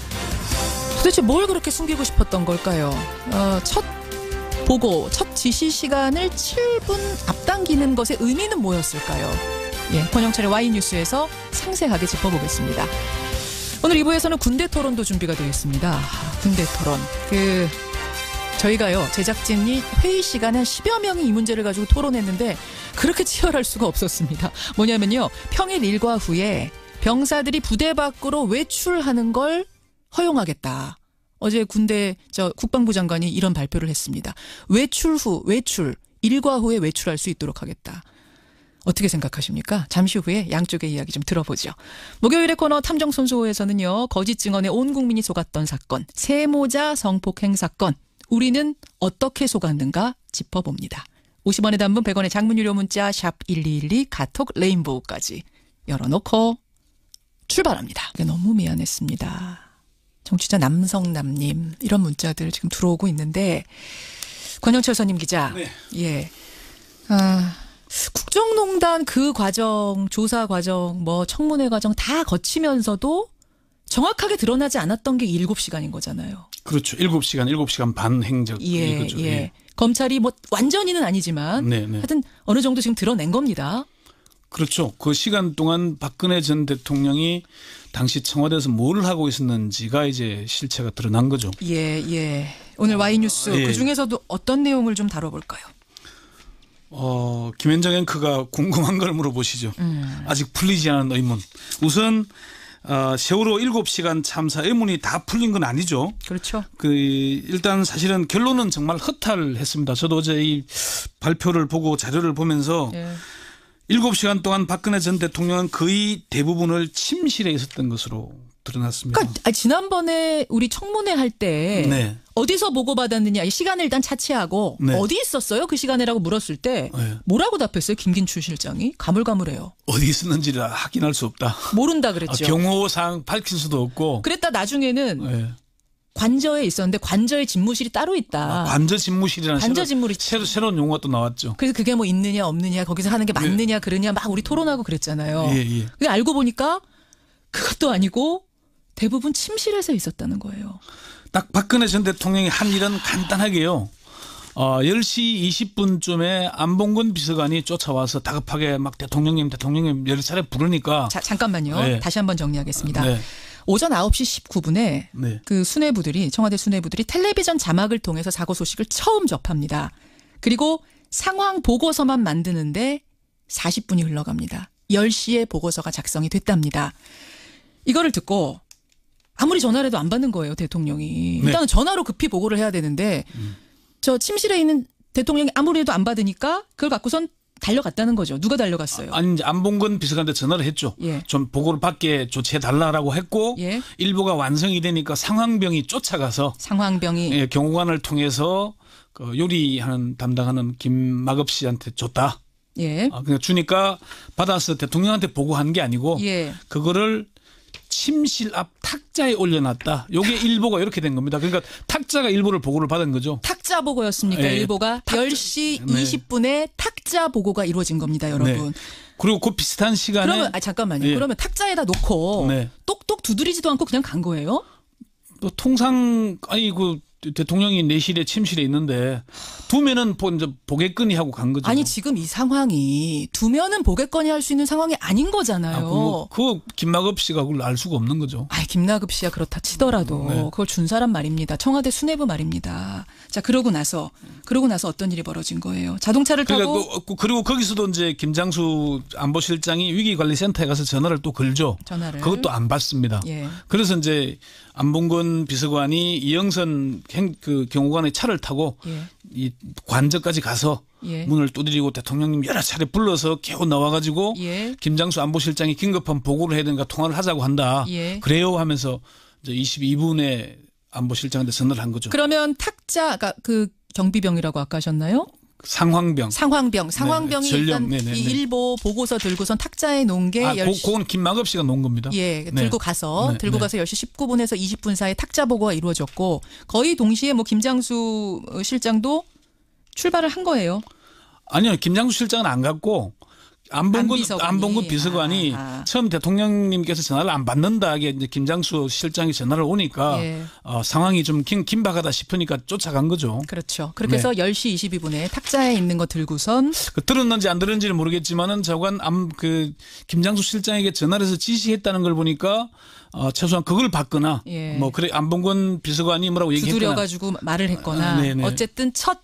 도대체 뭘 그렇게 숨기고 싶었던 걸까요? 어, 첫 보고, 첫 지시 시간을 칠 분 앞당기는 것의 의미는 뭐였을까요? 예, 권영철의 와이뉴스에서 상세하게 짚어보겠습니다. 오늘 이 부에서는 군대 토론도 준비가 되어 있습니다. 아, 군대 토론. 그 저희가요, 제작진이 회의 시간에 한 십여 명이 이 문제를 가지고 토론했는데 그렇게 치열할 수가 없었습니다. 뭐냐면요, 평일 일과 후에 병사들이 부대 밖으로 외출하는 걸 허용하겠다. 어제 군대 저 국방부 장관이 이런 발표를 했습니다. 외출 후 외출 일과 후에 외출할 수 있도록 하겠다. 어떻게 생각하십니까? 잠시 후에 양쪽의 이야기 좀 들어보죠. 목요일의 코너 탐정손수호에서는요. 거짓 증언에 온 국민이 속았던 사건, 세모자 성폭행 사건. 우리는 어떻게 속았는가 짚어봅니다. 오십 원의 단문 백 원의 장문 유료 문자 샵 일이일이 카톡 레인보우까지 열어놓고 출발합니다. 너무 미안했습니다. 정치자 남성남님 이런 문자들 지금 들어오고 있는데 권영철 선임 기자. 네. 예. 아, 국정농단 그 과정, 조사 과정, 뭐 청문회 과정 다 거치면서도 정확하게 드러나지 않았던 게 일곱 시간인 거잖아요. 그렇죠. 일곱 시간, 일곱 시간 반 행적. 예, 이거죠. 예. 예. 검찰이 뭐 완전히는 아니지만 네, 네. 하여튼 어느 정도 지금 드러낸 겁니다. 그렇죠. 그 시간 동안 박근혜 전 대통령이 당시 청와대에서 뭘 하고 있었는지가 이제 실체가 드러난 거죠. 예, 예. 오늘 와이뉴스 예. 그중에서도 어떤 내용을 좀 다뤄볼까요? 어, 김현정 앵커가 궁금한 걸 물어보시죠. 음. 아직 풀리지 않은 의문. 우선 어, 세월호 일곱 시간 참사 의문이 다 풀린 건 아니죠. 그렇죠. 그 일단 사실은 결론은 정말 허탈했습니다. 저도 어제 이 발표를 보고 자료를 보면서 예. 일곱 시간 동안 박근혜 전 대통령은 거의 대부분을 침실에 있었던 것으로 드러났습니다. 그러니까 아, 지난번에 우리 청문회 할 때 네. 어디서 보고받았느냐 이 시간을 일단 차치하고 네. 어디 있었어요 그 시간에라고 물었을 때 네. 뭐라고 답했어요 김긴추 실장이? 가물가물해요. 어디 있었는지를 확인할 수 없다. 모른다 아, 그랬죠. 경호상 밝힐 수도 없고. 그랬다 나중에는 네. 관저에 있었는데 관저에 집무실이 따로 있다. 아, 관저 집무실이라는 관저 새로, 집무실이 새로, 새로운 용어가 또 나왔죠. 그래서 그게 뭐 있느냐 없느냐 거기서 하는 게 맞느냐 그러냐 막 우리 토론하고 그랬잖아요. 예, 예. 근데 알고 보니까 그것도 아니고 대부분 침실에서 있었다는 거예요. 딱 박근혜 전 대통령이 한 일은 간단하게요. 어, 열 시 이십 분쯤에 안봉근 비서관이 쫓아와서 다급하게 막 대통령님 대통령님 여러 차례 부르니까. 자, 잠깐만요. 네. 다시 한번 정리하겠습니다. 네. 오전 아홉 시 십구 분에 네. 그 수뇌부들이 청와대 수뇌부들이 텔레비전 자막을 통해서 사고 소식을 처음 접합니다. 그리고 상황 보고서만 만드는데 사십 분이 흘러갑니다. 열 시에 보고서가 작성이 됐답니다. 이거를 듣고 아무리 전화를 해도 안 받는 거예요, 대통령이. 네. 일단은 전화로 급히 보고를 해야 되는데 음. 저 침실에 있는 대통령이 아무리 해도 안 받으니까 그걸 갖고선 달려갔다는 거죠. 누가 달려갔어요? 아니 이제 안봉근 비서관한테 전화를 했죠. 예. 좀 보고를 받게 조치해 달라라고 했고 예. 일부가 완성이 되니까 상황병이 쫓아가서 상황병이. 예, 경호관을 통해서 그 요리하는 담당하는 김마급 씨한테 줬다. 예. 아, 그냥 주니까 받아서 대통령한테 보고한 게 아니고 예. 그거를 침실 앞 탁자에 올려놨다. 요게 일보가 이렇게 된 겁니다. 그러니까 탁자가 일보를 보고를 받은 거죠. 탁자 보고였습니까? 네. 일보가 탁자. 열 시 네. 이십 분에 탁자 보고가 이루어진 겁니다, 여러분. 네. 그리고 그 비슷한 시간에 그러면 아 잠깐만요. 예. 그러면 탁자에다 놓고 네. 똑똑 두드리지도 않고 그냥 간 거예요? 또 통상 아니 그 대통령이 내실에 침실에 있는데 두면은 보, 이제 보겠거니 하고 간 거죠. 아니 지금 이 상황이 두면은 보겠거니 할 수 있는 상황이 아닌 거잖아요. 아, 그거, 그거 김마급 씨가 그걸 알 수가 없는 거죠. 아, 김나급 씨야 그렇다 치더라도 네. 그걸 준 사람 말입니다. 청와대 수뇌부 말입니다. 자 그러고 나서 그러고 나서 어떤 일이 벌어진 거예요? 자동차를 그러니까 타고 또, 그리고 거기서도 이제 김장수 안보실장이 위기관리센터에 가서 전화를 또 걸죠. 전화를 그것도 안 받습니다. 예. 그래서 이제 안봉근 비서관이 이영선 행, 그 경호관의 차를 타고 예. 이 관저까지 가서 예. 문을 두드리고 대통령님 여러 차례 불러서 겨우 나와가지고 예. 김장수 안보실장이 긴급한 보고를 해야 되니까 통화를 하자고 한다. 예. 그래요 하면서 이제 이십이 분에 안보실장한테 전화를 한 거죠. 그러면 탁자 그러니까 그 경비병이라고 아까 하셨나요? 상황병. 상황병, 상황병이 네, 전령, 일단 네네네. 이 일보 보고서 들고선 탁자에 놓은 게 아, 열 고, 시 그건 김마급 씨가 놓은 겁니다. 예, 네. 들고 가서 네, 들고 네. 가서 열 시 십구 분에서 이십 분 사이에 탁자 보고가 이루어졌고 거의 동시에 뭐 김장수 실장도 출발을 한 거예요. 아니요, 김장수 실장은 안 갔고 안봉근 안비서관이. 안봉근 비서관이 아하. 처음 대통령님께서 전화를 안 받는다 이게 이제 김장수 실장이 전화를 오니까 예. 어, 상황이 좀 긴, 긴박하다 싶으니까 쫓아간 거죠. 그렇죠. 그렇게 해서 열 시 이십이 분에 탁자에 있는 거 들고선 그 들었는지 안 들었는지는 모르겠지만은 저건 암, 그 김장수 실장에게 전화를 해서 지시했다는 걸 보니까 어, 최소한 그걸 받거나 예. 뭐 그래 안봉근 비서관이 뭐라고 얘기했거나 두드려가지고 말을 했거나 아, 네네. 어쨌든 첫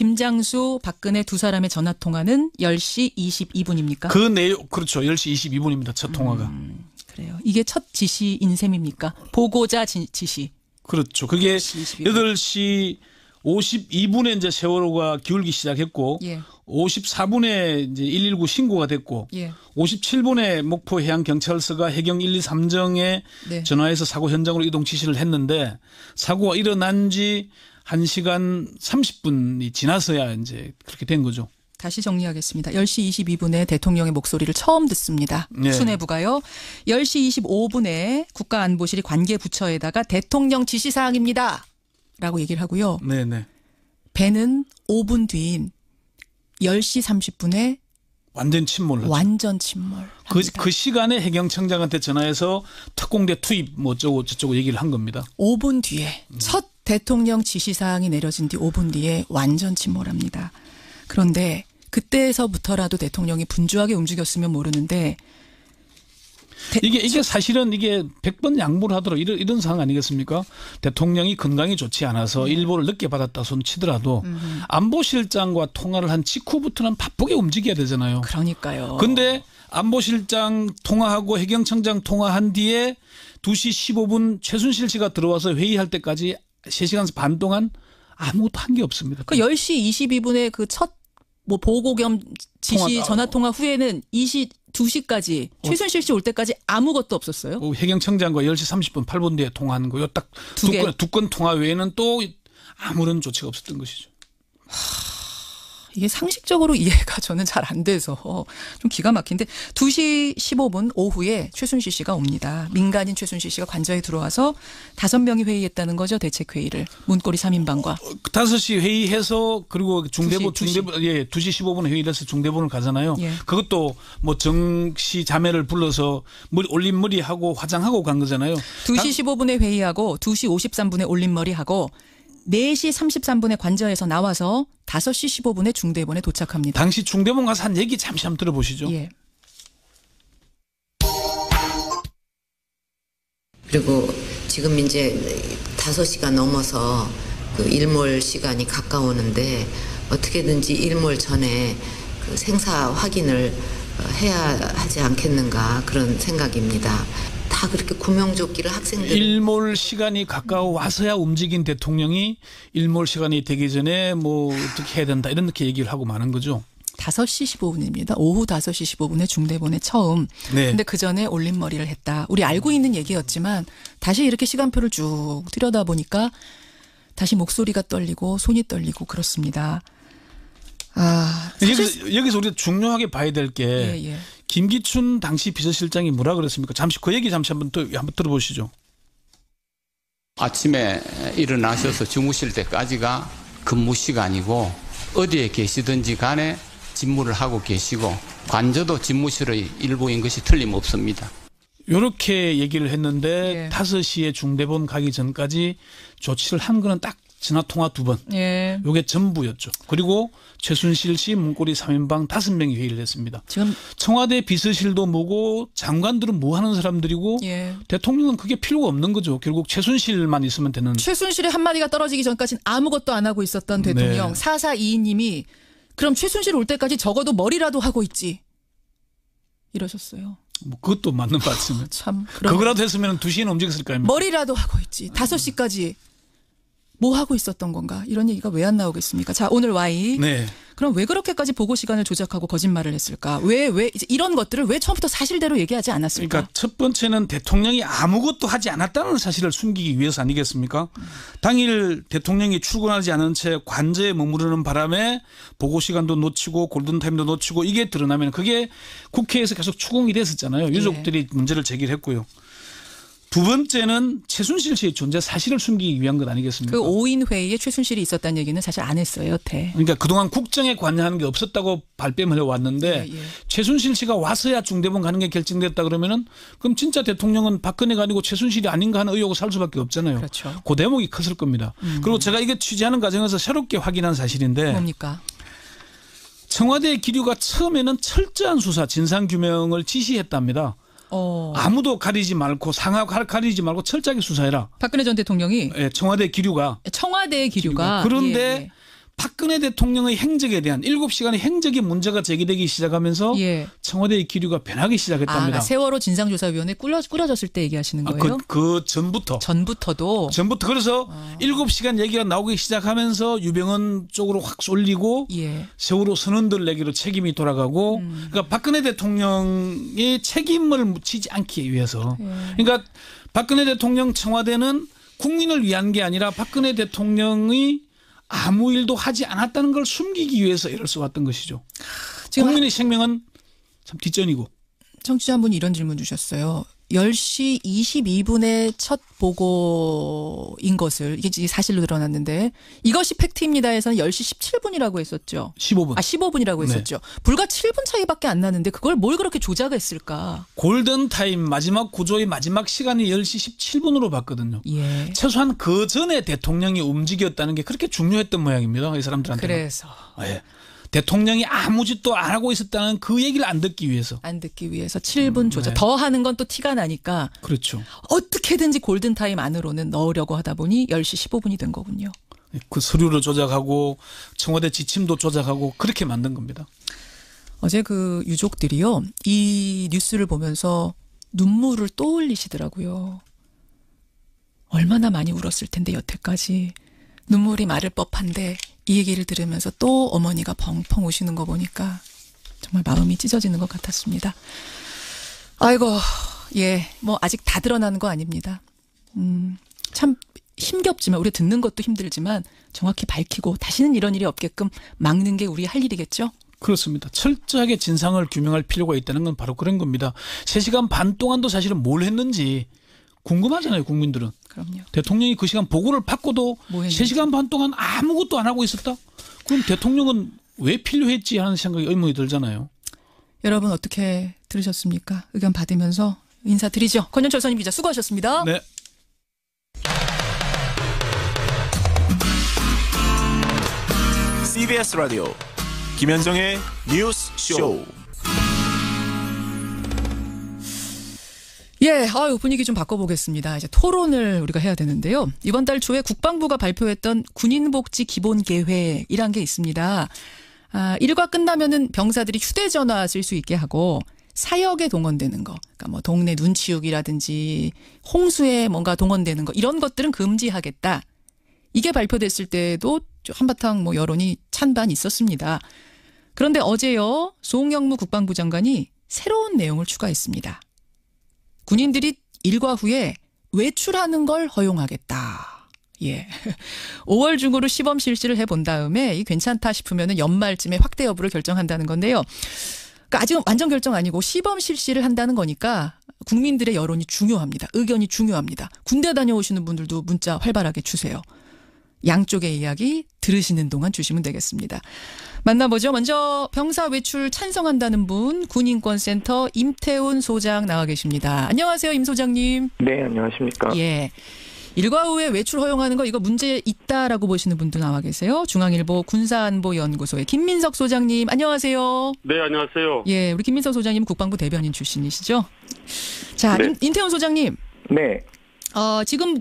김장수 박근혜 두 사람의 전화 통화는 열 시 이십이 분입니까? 그 내용 그렇죠. 열 시 이십이 분입니다. 첫 통화가. 음, 그래요. 이게 첫 지시인 셈입니까? 보고자 지, 지시. 그렇죠. 그게 이십이 분. 여덟 시 오십이 분에 이제 세월호가 기울기 시작했고 예. 오십사 분에 이제 일일구 신고가 됐고 예. 오십칠 분에 목포 해양경찰서가 해경 일이삼 정에 네. 전화해서 사고 현장으로 이동 지시를 했는데 사고가 일어난 지 한 시간 삼십 분이 지나서야 이제 그렇게 된 거죠. 다시 정리하겠습니다. 열 시 이십이 분에 대통령의 목소리를 처음 듣습니다. 네. 수뇌부가요. 열 시 이십오 분에 국가안보실이 관계부처에다가 대통령 지시사항입니다. 라고 얘기를 하고요. 네네. 배는 오 분 뒤인 열 시 삼십 분에 완전 침몰을 완전 침몰. 그, 그 시간에 해경청장한테 전화해서 특공대 투입 뭐 어쩌고 저쩌고 얘기를 한 겁니다. 오 분 뒤에 음. 첫 대통령 지시사항이 내려진 뒤 오 분 뒤에 완전 침몰합니다. 그런데 그때서부터라도 대통령이 분주하게 움직였으면 모르는데 대, 이게 이게 사실은 이게 백 번 양보를 하도록 이런, 이런 상황 아니겠습니까? 대통령이 건강이 좋지 않아서 음. 일보를 늦게 받았다 손 치더라도 음. 안보실장과 통화를 한 직후부터는 바쁘게 움직여야 되잖아요. 그러니까요. 근데 안보실장 통화하고 해경청장 통화한 뒤에 두 시 십오 분 최순실 씨가 들어와서 회의할 때까지 세 시간 반 동안 아무것도 한 게 없습니다. 그 열 시 이십이 분에 그 첫 뭐 보고 겸 지시 통화, 전화 통화 후에는 두 시까지 어. 최순실 씨 올 때까지 아무것도 없었어요. 어, 해경청장과 열 시 삼십 분 팔 분 뒤에 통화하는 거요. 딱 두 건 두 건 통화 외에는 또 아무런 조치가 없었던 것이죠. 하, 이게 상식적으로 이해가 저는 잘 안 돼서 좀 기가 막힌데 두 시 십오 분 오후에 최순실 씨가 옵니다. 민간인 최순실 씨가 관저에 들어와서 다섯 명이 회의했다는 거죠. 대책회의를. 문고리 삼 인방과. 어, 다섯 시 회의해서 그리고 중대본 중대본 예, 두 시 십오 분에 회의를 해서 중대본을 가잖아요. 예. 그것도 뭐 정씨 자매를 불러서 머리 올림머리 하고 화장하고 간 거잖아요. 두 시 십오 분에 회의하고 두 시 오십삼 분에 올림머리 하고 네 시 삼십삼 분에 관저에서 나와서 다섯 시 십오 분에 중대본에 도착합니다. 당시 중대본 가서 한 얘기 잠시 한번 들어보시죠. 예. 그리고 지금 이제 다섯 시가 넘어서 그 일몰 시간이 가까우는데 어떻게든지 일몰 전에 그 생사 확인을 해야 하지 않겠는가 그런 생각입니다. 다 그렇게 구명조끼를 학생들 일몰 시간이 가까워 와서야 움직인 대통령이 일몰 시간이 되기 전에 뭐 어떻게 해야 된다 이런 얘기를 하고 마는 거죠. 다섯 시 십오 분입니다. 오후 다섯 시 십오 분에 중대본에 처음. 네. 근데 그 전에 올림머리를 했다. 우리 알고 있는 얘기였지만 다시 이렇게 시간표를 쭉 들여다보니까 다시 목소리가 떨리고 손이 떨리고 그렇습니다. 아, 여기서, 여기서 우리가 중요하게 봐야 될 게 예, 예. 김기춘 당시 비서실장이 뭐라 그랬습니까? 잠시 그 얘기 잠시 한번 또 한번 들어보시죠. 아침에 일어나셔서 주무실 때까지가 근무 시간이고 어디에 계시든지 간에 직무를 하고 계시고 관저도 집무실의 일부인 것이 틀림없습니다. 이렇게 얘기를 했는데 예. 다섯 시에 중대본 가기 전까지 조치를 한 거는 딱 전화통화 두 번. 예. 이게 전부였죠. 그리고 최순실 씨 문고리 삼 인방 다섯 명이 회의를 했습니다. 지금 청와대 비서실도 뭐고 장관들은 뭐 하는 사람들이고 예. 대통령은 그게 필요가 없는 거죠. 결국 최순실만 있으면 되는. 최순실의 한마디가 떨어지기 전까지는 아무것도 안 하고 있었던 대통령. 네. 사사이이 님이 그럼 최순실 올 때까지 적어도 머리라도 하고 있지. 이러셨어요. 뭐 그것도 맞는 말씀이에요. 아, 참. 그거라도 했으면 두 시에는 움직였을 거 아닙니까? 머리라도 하고 있지. 다섯 시까지. 뭐 하고 있었던 건가? 이런 얘기가 왜 안 나오겠습니까? 자, 오늘 Y. 네. 그럼 왜 그렇게까지 보고 시간을 조작하고 거짓말을 했을까? 왜, 왜, 이제 이런 것들을 왜 처음부터 사실대로 얘기하지 않았을까? 그러니까 첫 번째는 대통령이 아무것도 하지 않았다는 사실을 숨기기 위해서 아니겠습니까? 음. 당일 대통령이 출근하지 않은 채 관저에 머무르는 바람에 보고 시간도 놓치고 골든타임도 놓치고 이게 드러나면 그게 국회에서 계속 추궁이 됐었잖아요. 유족들이 네. 문제를 제기를 했고요. 두 번째는 최순실 씨의 존재 사실을 숨기기 위한 것 아니겠습니까? 그 오 인 회의에 최순실이 있었다는 얘기는 사실 안 했어요, 여태. 그러니까 그동안 국정에 관여하는 게 없었다고 발뺌을 해왔는데 예, 예. 최순실 씨가 와서야 중대본 가는 게 결정됐다 그러면은 그럼 진짜 대통령은 박근혜가 아니고 최순실이 아닌가 하는 의혹을 살 수밖에 없잖아요. 그렇죠. 그 대목이 컸을 겁니다. 음. 그리고 제가 이게 취재하는 과정에서 새롭게 확인한 사실인데 뭡니까? 청와대 기류가 처음에는 철저한 수사, 진상규명을 지시했답니다. 어. 아무도 가리지 말고 상하 가리지 말고 철저하게 수사해라. 박근혜 전 대통령이 예, 청와대 기류가 청와대의 기류가, 기류가. 그런데 예, 예. 박근혜 대통령의 행적에 대한 일곱 시간의 행적의 문제가 제기되기 시작하면서 예. 청와대의 기류가 변하기 시작했답니다. 아, 세월호 진상조사위원회 꾸려, 꾸려졌을 때 얘기하시는 거예요? 아, 그, 그 전부터. 전부터도? 전부터. 그래서 아. 일곱 시간 얘기가 나오기 시작하면서 유병헌 쪽으로 확 쏠리고 예. 세월호 선원들 내기로 책임이 돌아가고 음. 그러니까 박근혜 대통령의 책임을 묻히지 않기 위해서 예. 그러니까 박근혜 대통령 청와대는 국민을 위한 게 아니라 박근혜 대통령이 아무 일도 하지 않았다는 걸 숨기기 위해서 애를 써왔던 것이죠. 지금 국민의 생명은 참 뒷전이고. 청취자 한 분이 이런 질문 주셨어요. 열 시 이십이 분에 첫 보고인 것을 이게 사실로 드러났는데 이것이 팩트입니다 해서는 열 시 십칠 분이라고 했었죠. 십오 분. 아 십오 분이라고 했었죠. 네. 불과 칠 분 차이밖에 안 나는데 그걸 뭘 그렇게 조작했을까. 골든타임 마지막 구조의 마지막 시간이 열 시 십칠 분으로 봤거든요. 예. 최소한 그 전에 대통령이 움직였다는 게 그렇게 중요했던 모양입니다. 이 사람들한테. 그래서. 예. 대통령이 아무 짓도 안 하고 있었다는 그 얘기를 안 듣기 위해서. 안 듣기 위해서 칠 분 조작. 네. 더 하는 건 또 티가 나니까. 그렇죠. 어떻게든지 골든타임 안으로는 넣으려고 하다 보니 열 시 십오 분이 된 거군요. 그 서류를 조작하고 청와대 지침도 조작하고 그렇게 만든 겁니다. 어제 그 유족들이요. 이 뉴스를 보면서 눈물을 또 흘리시더라고요. 얼마나 많이 울었을 텐데 여태까지. 눈물이 마를 법한데 이 얘기를 들으면서 또 어머니가 펑펑 우시는 거 보니까 정말 마음이 찢어지는 것 같았습니다. 아이고, 예, 뭐 아직 다 드러나는 거 아닙니다. 음, 참 힘겹지만 우리 듣는 것도 힘들지만 정확히 밝히고 다시는 이런 일이 없게끔 막는 게 우리 할 일이겠죠? 그렇습니다. 철저하게 진상을 규명할 필요가 있다는 건 바로 그런 겁니다. 세 시간 반 동안도 사실은 뭘 했는지 궁금하잖아요, 국민들은. 그럼요. 대통령이 그 시간 보고를 받고도 뭐 세 시간 반 동안 아무것도 안 하고 있었다? 그럼 대통령은 왜 필요했지 하는 생각이 의문이 들잖아요. 여러분 어떻게 들으셨습니까? 의견 받으면서 인사드리죠. 권영철 선임 기자 수고하셨습니다. 네. 씨비에스 라디오 김현정의 뉴스 쇼. 예, 아유, 분위기 좀 바꿔보겠습니다. 이제 토론을 우리가 해야 되는데요. 이번 달 초에 국방부가 발표했던 군인복지 기본계획이란 게 있습니다. 아, 일과 끝나면은 병사들이 휴대전화 쓸 수 있게 하고 사역에 동원되는 거, 그러니까 뭐 동네 눈치우기라든지 홍수에 뭔가 동원되는 거 이런 것들은 금지하겠다. 이게 발표됐을 때도 한바탕 뭐 여론이 찬반 있었습니다. 그런데 어제요, 송영무 국방부 장관이 새로운 내용을 추가했습니다. 군인들이 일과 후에 외출하는 걸 허용하겠다. 예. 오월 중으로 시범 실시를 해본 다음에 이 괜찮다 싶으면 연말쯤에 확대 여부를 결정한다는 건데요. 그러니까 아직은 완전 결정 아니고 시범 실시를 한다는 거니까 국민들의 여론이 중요합니다. 의견이 중요합니다. 군대 다녀오시는 분들도 문자 활발하게 주세요. 양쪽의 이야기 들으시는 동안 주시면 되겠습니다. 만나보죠. 먼저 병사 외출 찬성한다는 분 군인권센터 임태훈 소장 나와 계십니다. 안녕하세요, 임 소장님. 네, 안녕하십니까. 예, 일과 후에 외출 허용하는 거 이거 문제 있다라고 보시는 분도 나와 계세요. 중앙일보 군사안보연구소의 김민석 소장님, 안녕하세요. 네, 안녕하세요. 예, 우리 김민석 소장님 국방부 대변인 출신이시죠. 자, 네. 임, 임태훈 소장님. 네. 어, 지금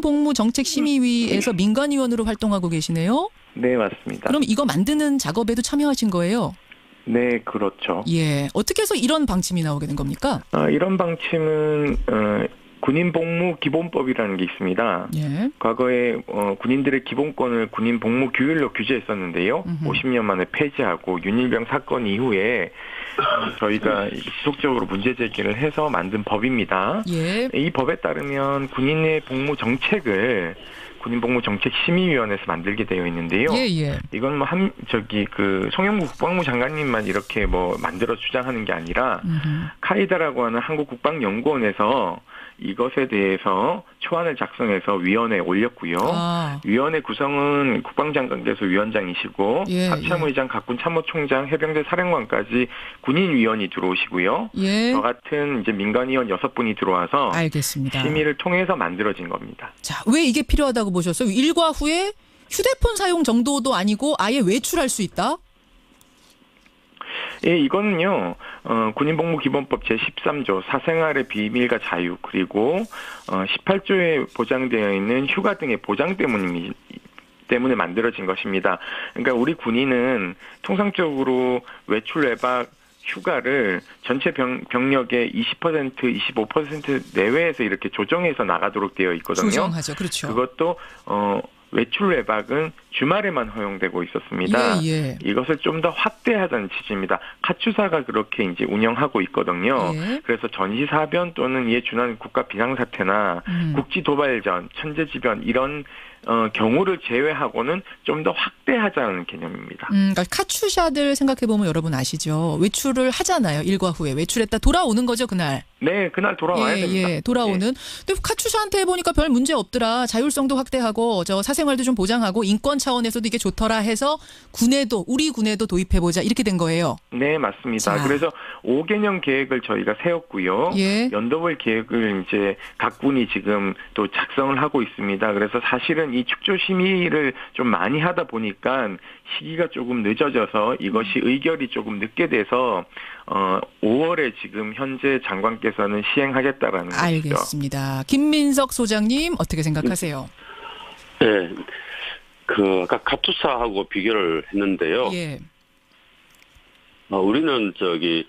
군인복무정책심의위에서 민간위원으로 활동하고 계시네요. 네, 맞습니다. 그럼 이거 만드는 작업에도 참여하신 거예요? 네, 그렇죠. 예, 어떻게 해서 이런 방침이 나오게 된 겁니까? 아, 이런 방침은 어, 군인복무기본법이라는 게 있습니다. 예. 과거에 어, 군인들의 기본권을 군인복무규율로 규제했었는데요. 음흠. 오십 년 만에 폐지하고 윤일병 사건 이후에 저희가 지속적으로 문제 제기를 해서 만든 법입니다. 예. 이 법에 따르면 군인의 복무 정책을 군인복무정책심의위원회에서 만들게 되어 있는데요. 예, 예. 이건 뭐 한 저기 그 송영무 국방부 장관님만 이렇게 뭐 만들어 주장하는 게 아니라 음흠. 카이다라고 하는 한국국방연구원에서 이것에 대해서 초안을 작성해서 위원회에 올렸고요. 아. 위원회 구성은 국방장관께서 위원장이시고 예, 합참의장, 예. 각군 참모총장, 해병대 사령관까지 군인위원이 들어오시고요. 예. 저 같은 이제 민간위원 여섯 분이 들어와서 알겠습니다. 심의를 통해서 만들어진 겁니다. 자, 왜 이게 필요하다고 보셨어요? 일과 후에 휴대폰 사용 정도도 아니고 아예 외출할 수 있다? 예, 이거는요, 어, 군인복무기본법 제십삼 조 사생활의 비밀과 자유, 그리고, 어, 십팔 조에 보장되어 있는 휴가 등의 보장 때문입니다. 때문에 만들어진 것입니다. 그러니까 우리 군인은 통상적으로 외출 외박 휴가를 전체 병, 병력의 이십 퍼센트, 이십오 퍼센트 내외에서 이렇게 조정해서 나가도록 되어 있거든요. 조정하죠. 그렇죠. 그것도 어 외출 외박은 주말에만 허용되고 있었습니다. 예, 예. 이것을 좀 더 확대하자는 취지입니다. 카투사가 그렇게 이제 운영하고 있거든요. 예. 그래서 전시사변 또는 이에 준하는 국가 비상사태나 음. 국지도발전, 천재지변 이런 어, 경우를 제외하고는 좀 더 확대하자는 개념입니다. 음, 그러니까 카투샤들 생각해보면 여러분 아시죠? 외출을 하잖아요. 일과 후에. 외출했다 돌아오는 거죠, 그날. 네, 그날 돌아와야 예, 됩니다. 예, 돌아오는. 예. 근데 카투샤한테 해보니까 별 문제 없더라. 자율성도 확대하고 저 사생활도 좀 보장하고 인권 차원에서도 이게 좋더라 해서 군에도 우리 군에도 도입해보자 이렇게 된 거예요. 네, 맞습니다. 자. 그래서 오 개년 계획을 저희가 세웠고요. 예. 연도별 계획을 이제 각 군이 지금 또 작성을 하고 있습니다. 그래서 사실은 이 축조 심의를 좀 많이 하다 보니까 시기가 조금 늦어져서 이것이 의결이 조금 늦게 돼서 어 오월에 지금 현재 장관께서는 시행하겠다라는 것이죠. 알겠습니다. 김민석 소장님 어떻게 생각하세요? 네, 그 아까 카투사하고 비교를 했는데요. 예. 어, 우리는 저기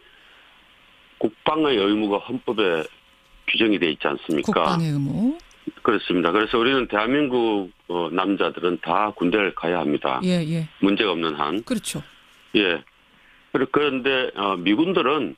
국방의 의무가 헌법에 규정이 돼 있지 않습니까? 국방의 의무. 그렇습니다. 그래서 우리는 대한민국 어, 남자들은 다 군대를 가야 합니다. 예, 예. 문제가 없는 한. 그렇죠. 예. 그런데 어, 미군들은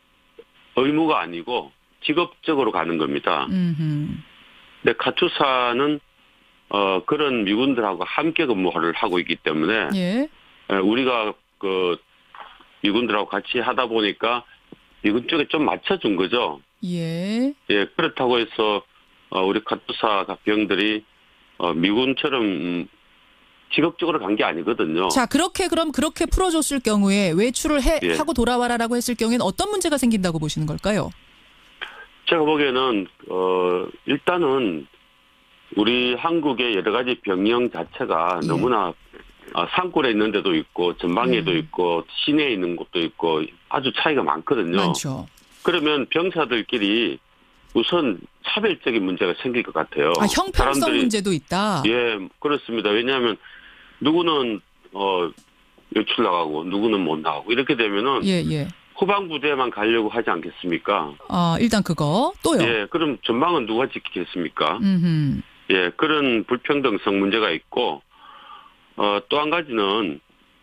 의무가 아니고 직업적으로 가는 겁니다. 음흠. 근데 카투사는 어, 그런 미군들하고 함께 근무를 하고 있기 때문에 예. 우리가 그 미군들하고 같이 하다 보니까 미군 쪽에 좀 맞춰준 거죠. 예. 예, 그렇다고 해서 어, 우리 카투사 병들이 어, 미군처럼 직업적으로 간 게 아니거든요. 자, 그렇게 그럼 그렇게 풀어줬을 경우에 외출을 해, 예. 하고 돌아와라라고 했을 경우에는 어떤 문제가 생긴다고 보시는 걸까요? 제가 보기에는 어, 일단은 우리 한국의 여러 가지 병영 자체가 예. 너무나 어, 산골에 있는 데도 있고 전방에도 음. 있고 시내에 있는 곳도 있고 아주 차이가 많거든요. 많죠. 그러면 병사들끼리 우선 차별적인 문제가 생길 것 같아요. 아, 형평성 사람들이, 문제도 있다. 예, 그렇습니다. 왜냐하면 누구는 어 외출 나가고 누구는 못 나가고 이렇게 되면은 예, 예. 후방 부대만 가려고 하지 않겠습니까? 아, 일단 그거 또요. 예, 그럼 전방은 누가 지키겠습니까? 음흠. 예, 그런 불평등성 문제가 있고 어, 또 한 가지는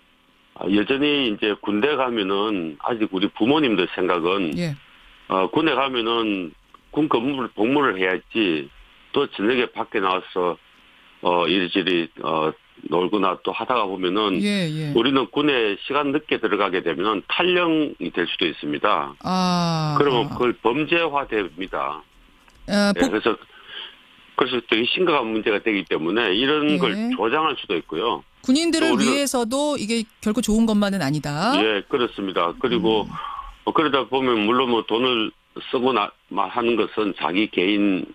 여전히 이제 군대 가면은 아직 우리 부모님들 생각은 예. 어, 군에 가면은 군 근무를 복무를 해야지 또 저녁에 밖에 나와서 어 이리저리 어 놀거나 또 하다가 보면은 예, 예. 우리는 군에 시간 늦게 들어가게 되면은 탈령이 될 수도 있습니다. 아. 그러면 그걸 범죄화됩니다. 아, 예, 복, 그래서 그래서 되게 심각한 문제가 되기 때문에 이런 예. 걸 조장할 수도 있고요. 군인들을 또 우리는- 위해서도 이게 결코 좋은 것만은 아니다. 예, 그렇습니다. 그리고 음. 어, 그러다 보면 물론 뭐 돈을 쓰고 나, 하는 것은 자기 개인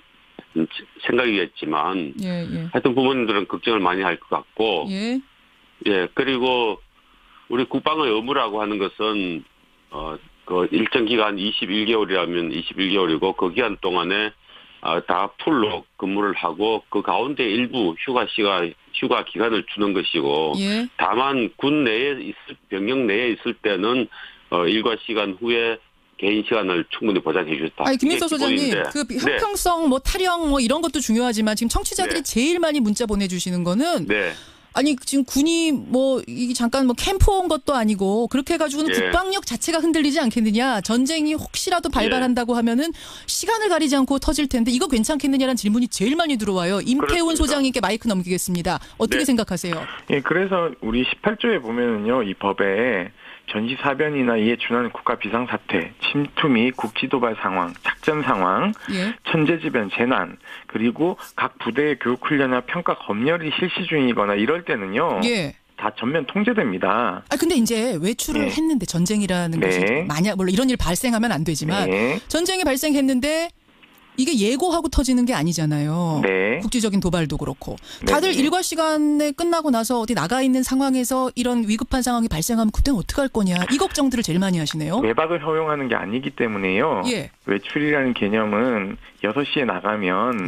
생각이겠지만 예, 예. 하여튼 부모님들은 걱정을 많이 할 것 같고 예. 예, 그리고 우리 국방의 의무라고 하는 것은 어, 그 일정 기간 이십일 개월이라면 이십일 개월이고 그 기간 동안에 어, 다 풀로 근무를 하고 그 가운데 일부 휴가 시간 휴가 기간을 주는 것이고 예. 다만 군 내에 있을 병영 내에 있을 때는 어, 일과 시간 후에 개인 시간을 충분히 보장해 주셨다. 아니, 김민서 이게 소장님, 기본인데. 그 네. 형평성, 뭐 탈영, 뭐 이런 것도 중요하지만 지금 청취자들이 네. 제일 많이 문자 보내주시는 거는 네. 아니 지금 군이 뭐 이게 잠깐 뭐 캠프 온 것도 아니고 그렇게 해가지고는 예. 국방력 자체가 흔들리지 않겠느냐. 전쟁이 혹시라도 발발한다고 하면은 시간을 가리지 않고 터질 텐데 이거 괜찮겠느냐라는 질문이 제일 많이 들어와요. 임태훈 그렇습니다. 소장님께 마이크 넘기겠습니다. 어떻게 네. 생각하세요? 예, 그래서 우리 십팔 조에 보면은요, 이 법에 전시사변이나 이에 준하는 국가 비상사태, 침투 및 국지도발 상황, 작전 상황, 예. 천재지변, 재난, 그리고 각 부대의 교육훈련이나 평가 검열이 실시 중이거나 이럴 때는요. 예. 다 전면 통제됩니다. 아 근데 이제 외출을 네. 했는데 전쟁이라는 네. 것이 만약 물론 이런 일 발생하면 안 되지만 네. 전쟁이 발생했는데 이게 예고하고 터지는 게 아니잖아요. 네. 국지적인 도발도 그렇고. 다들 네. 일과 시간에 끝나고 나서 어디 나가 있는 상황에서 이런 위급한 상황이 발생하면 그때는 어떡할 거냐. 이 걱정들을 제일 많이 하시네요. 외박을 허용하는 게 아니기 때문에요. 예. 외출이라는 개념은 여섯 시에 나가면 예.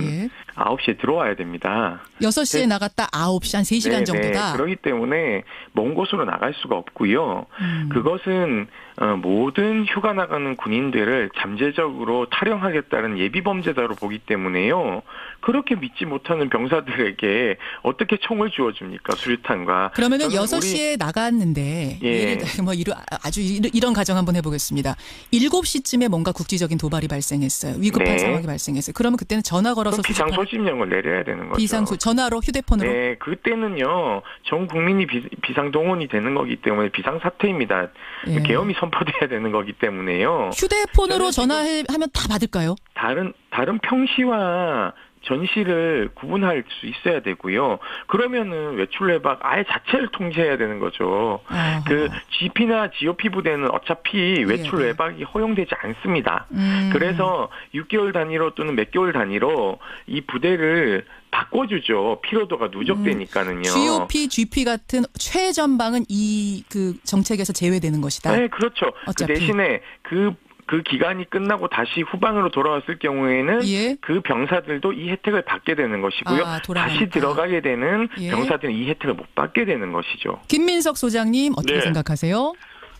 아홉 시에 들어와야 됩니다. 여섯 시에 네. 나갔다 아홉 시 한 세 시간 네네. 정도다. 그렇기 때문에 먼 곳으로 나갈 수가 없고요. 음. 그것은 어, 모든 휴가 나가는 군인들을 잠재적으로 탈영하겠다는 예비범죄자로 보기 때문에요. 그렇게 믿지 못하는 병사들에게 어떻게 총을 주어줍니까? 수류탄과. 그러면은 여섯 시에 우리... 나갔는데 예. 예를 들어 뭐 이런 아주 이런 가정 한번 해보겠습니다. 일곱 시쯤에 뭔가 국지적인 도발이 발생했어요. 위급한 네. 상황이 발생했어요. 그러면 그때는 전화 걸어서 비상소집령을 내려야 되는 거죠. 비상소 전화로 휴대폰으로. 네, 그때는요 전 국민이 비, 비상동원이 되는 거기 때문에 비상사태입니다. 예. 계엄이 선포돼야 되는 거기 때문에요. 휴대폰으로 전화하면 다 받을까요? 다른 다른 평시와 전시를 구분할 수 있어야 되고요. 그러면은 외출 외박 아예 자체를 통제해야 되는 거죠. 아하. 그 지피나 지오피 부대는 어차피 외출 예. 외박이 허용되지 않습니다. 음. 그래서 육 개월 단위로 또는 몇 개월 단위로 이 부대를 바꿔주죠. 피로도가 누적되니까는요. 음. 지오피, 지피 같은 최전방은 이 그 정책에서 제외되는 것이다. 네, 그렇죠. 그 대신에 그 그 기간이 끝나고 다시 후방으로 돌아왔을 경우에는 예. 그 병사들도 이 혜택을 받게 되는 것이고요. 아, 다시 들어가게 되는 예. 병사들은 이 혜택을 못 받게 되는 것이죠. 김민석 소장님 어떻게 네. 생각하세요?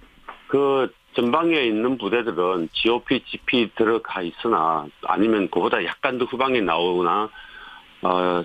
그 전방에 있는 부대들은 지오피, 지피 들어가 있으나 아니면 그보다 약간 더 후방에 나오거나 어,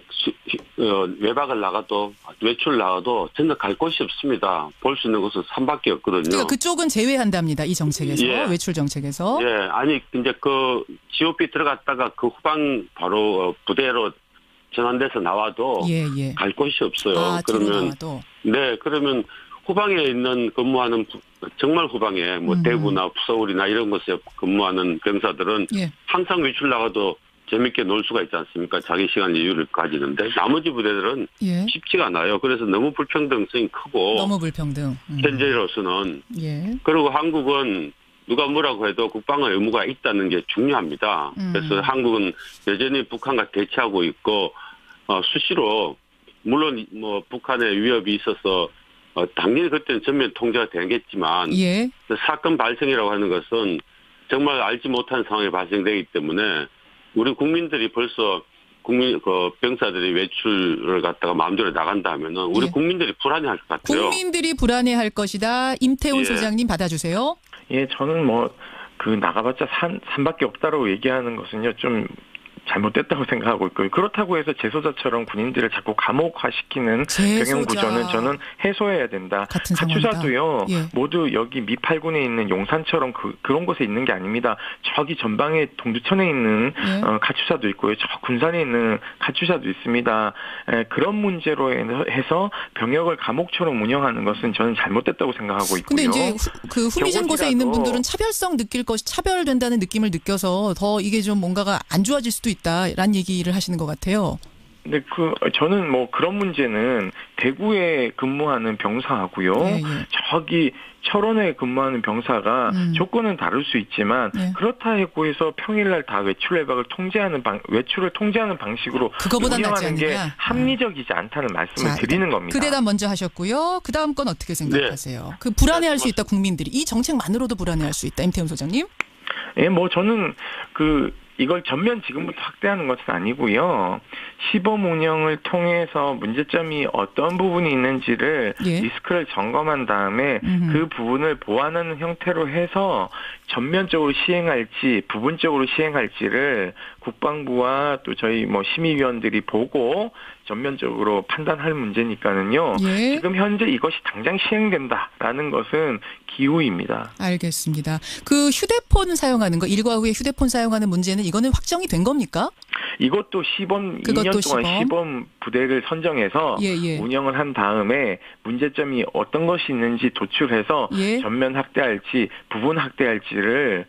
어, 외박을 나가도 외출 나가도 전혀 갈 곳이 없습니다. 볼 수 있는 곳은 산밖에 없거든요. 그러니까 그쪽은 제외한답니다. 이 정책에서 예. 외출 정책에서. 예, 아니 이제 그 지오피 들어갔다가 그 후방 바로 부대로 전환돼서 나와도 예, 예. 갈 곳이 없어요. 아, 그러면 네, 그러면 후방에 있는 근무하는 정말 후방에 뭐 음. 대구나 서울이나 이런 곳에 근무하는 병사들은 예. 항상 외출 나가도 재밌게 놀 수가 있지 않습니까? 자기 시간 여유를 가지는데 나머지 부대들은 예. 쉽지가 않아요. 그래서 너무 불평등성이 크고 너무 불평등. 음. 현재로서는 예. 그리고 한국은 누가 뭐라고 해도 국방의 의무가 있다는 게 중요합니다. 음. 그래서 한국은 여전히 북한과 대치하고 있고 어, 수시로 물론 뭐 북한의 위협이 있어서 어, 당연히 그때는 전면 통제가 되겠지만 예. 사건 발생이라고 하는 것은 정말 알지 못한 상황이 발생되기 때문에 우리 국민들이 벌써 국민 그 병사들이 외출을 갖다가 마음대로 나간다 하면은 우리 예. 국민들이 불안해할 것 같아요. 국민들이 불안해할 것이다. 임태훈 예. 소장님 받아주세요. 예, 저는 뭐 그 나가봤자 산 산밖에 없다라고 얘기하는 것은요 좀 잘못됐다고 생각하고 있고요. 그렇다고 해서 재소자처럼 군인들을 자꾸 감옥화시키는 병영 구조는 저는 해소해야 된다. 가추사도요. 예. 모두 여기 미팔군에 있는 용산처럼 그, 그런 곳에 있는 게 아닙니다. 저기 전방에 동두천에 있는 예. 어, 가추사도 있고요. 저 군산에 있는 가추사도 있습니다. 에, 그런 문제로 해서 병역을 감옥처럼 운영하는 것은 저는 잘못됐다고 생각하고 있고요. 근데 이제 후, 그 후미진 곳에 있는 분들은 차별성 느낄 것이 차별된다는 느낌을 느껴서 더 이게 좀 뭔가가 안 좋아질 수도 있다라는 얘기를 하시는 것 같아요. 네, 그 저는 뭐 그런 문제는 대구에 근무하는 병사하고요. 예, 예. 저기 철원에 근무하는 병사가 음. 조건은 다를 수 있지만 예. 그렇다고 해서 평일날 다 외출 외박을 통제하는 방 외출을 통제하는 방식으로 운영하는 게 합리적이지 않다는 말씀을 자, 드리는 겁니다. 그 대답 먼저 하셨고요. 그 다음 건 어떻게 생각하세요? 네. 그 불안해할 수 있다 국민들이 이 정책만으로도 불안해할 수 있다. 임태훈 소장님. 예, 뭐 저는 그 이걸 전면 지금부터 확대하는 것은 아니고요. 시범 운영을 통해서 문제점이 어떤 부분이 있는지를 예. 리스크를 점검한 다음에 음흠. 그 부분을 보완하는 형태로 해서 전면적으로 시행할지 부분적으로 시행할지를 국방부와 또 저희 뭐 심의위원들이 보고 전면적으로 판단할 문제니까는요. 예. 지금 현재 이것이 당장 시행된다라는 것은 기우입니다. 알겠습니다. 그 휴대폰 사용하는 거 일과 후에 휴대폰 사용하는 문제는 이거는 확정이 된 겁니까? 이것도 시범 이 년 동안 시범, 시범 부대를 선정해서 예, 예. 운영을 한 다음에 문제점이 어떤 것이 있는지 도출해서 예. 전면 확대할지 부분 확대할지를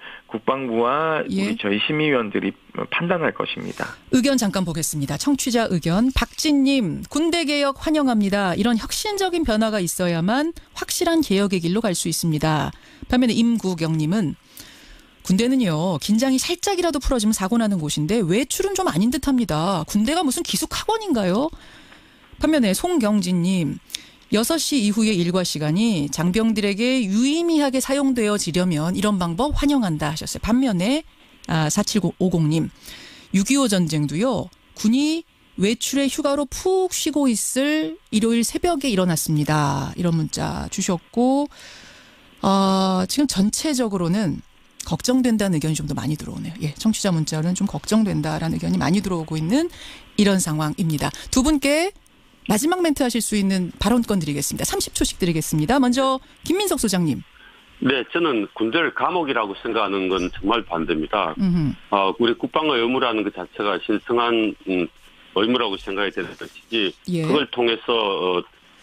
국방부와 예. 우리 저희 심의위원들이 판단할 것입니다. 의견 잠깐 보겠습니다. 청취자 의견. 박진님, 군대 개혁 환영합니다. 이런 혁신적인 변화가 있어야만 확실한 개혁의 길로 갈 수 있습니다. 반면에 임구경님은 군대는요. 긴장이 살짝이라도 풀어지면 사고 나는 곳인데 외출은 좀 아닌 듯합니다. 군대가 무슨 기숙학원인가요? 반면에 송경진님. 여섯 시 이후의 일과 시간이 장병들에게 유의미하게 사용되어지려면 이런 방법 환영한다 하셨어요. 반면에 아, 사칠오공님. 육이오 전쟁도요. 군이 외출에 휴가로 푹 쉬고 있을 일요일 새벽에 일어났습니다. 이런 문자 주셨고 어, 지금 전체적으로는 걱정된다는 의견이 좀 더 많이 들어오네요. 예, 청취자 문자로는 좀 걱정된다라는 의견이 많이 들어오고 있는 이런 상황입니다. 두 분께 마지막 멘트 하실 수 있는 발언권 드리겠습니다. 삼십 초씩 드리겠습니다. 먼저 김민석 소장님. 네, 저는 군대를 감옥이라고 생각하는 건 정말 반대입니다. 어, 우리 국방의 의무라는 것 자체가 신성한 음, 의무라고 생각이 되는 것이지 예. 그걸 통해서 어,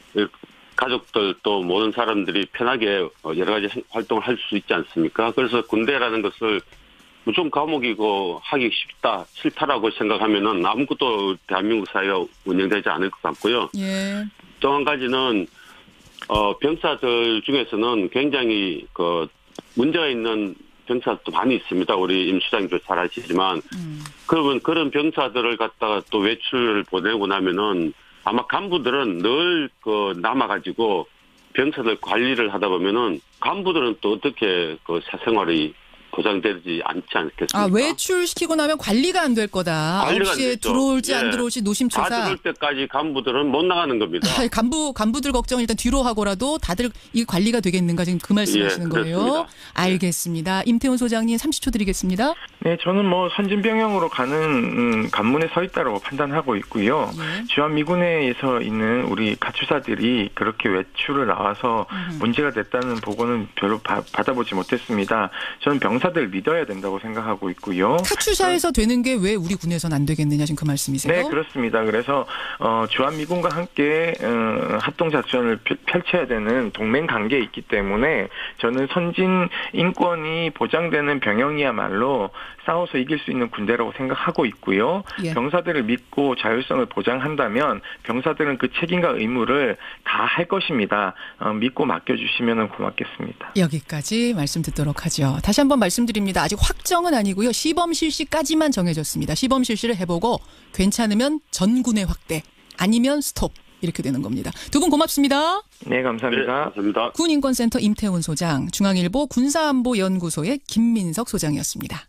가족들 또 모든 사람들이 편하게 여러 가지 활동을 할 수 있지 않습니까? 그래서 군대라는 것을 무조건 감옥이고 하기 쉽다, 싫다라고 생각하면은 아무것도 대한민국 사회가 운영되지 않을 것 같고요. 예. 또 한 가지는 어, 병사들 중에서는 굉장히 그 문제가 있는 병사도 많이 있습니다. 우리 임 수장님도 잘 아시지만 음. 그러면 그런 병사들을 갖다가 또 외출을 보내고 나면은 아마 간부들은 늘 그 남아가지고 병사들 관리를 하다 보면은 간부들은 또 어떻게 그 사생활이 보장되지 않지 않겠습니까? 아, 외출시키고 나면 관리가 안 될 거다. 아홉 시에 들어올지 예. 안 들어올지 노심초사. 다 들어올 때까지 간부들은 못 나가는 겁니다. 아, 간부, 간부들 걱정 일단 뒤로 하고라도 다들 이 관리가 되겠는가 지금 그 말씀하시는 예, 거예요? 그렇습니다. 알겠습니다. 임태훈 소장님 삼십 초 드리겠습니다. 네, 저는 뭐 선진병영으로 가는 음, 관문에 서 있다고 판단하고 있고요. 예. 주한미군에서 있는 우리 가출사들이 그렇게 외출을 나와서 음. 문제가 됐다는 보고는 별로 바, 받아보지 못했습니다. 저는 병 사들 믿어야 된다고 생각하고 있고요. 카투사에서 되는 게 왜 우리 군에서는 안 되겠느냐 지금 그 말씀이세요? 네, 그렇습니다. 그래서 어, 주한미군과 함께 어, 합동작전을 펼쳐야 되는 동맹 관계에 있기 때문에 저는 선진 인권이 보장되는 병영이야말로 싸워서 이길 수 있는 군대라고 생각하고 있고요. 예. 병사들을 믿고 자율성을 보장한다면 병사들은 그 책임과 의무를 다 할 것입니다. 어, 믿고 맡겨주시면 고맙겠습니다. 여기까지 말씀 듣도록 하죠. 다시 한번 말씀드립니다. 아직 확정은 아니고요. 시범 실시까지만 정해졌습니다. 시범 실시를 해보고 괜찮으면 전군의 확대 아니면 스톱 이렇게 되는 겁니다. 두 분 고맙습니다. 네, 감사합니다. 네, 감사합니다. 군인권센터 임태훈 소장, 중앙일보 군사안보연구소의 김민석 소장이었습니다.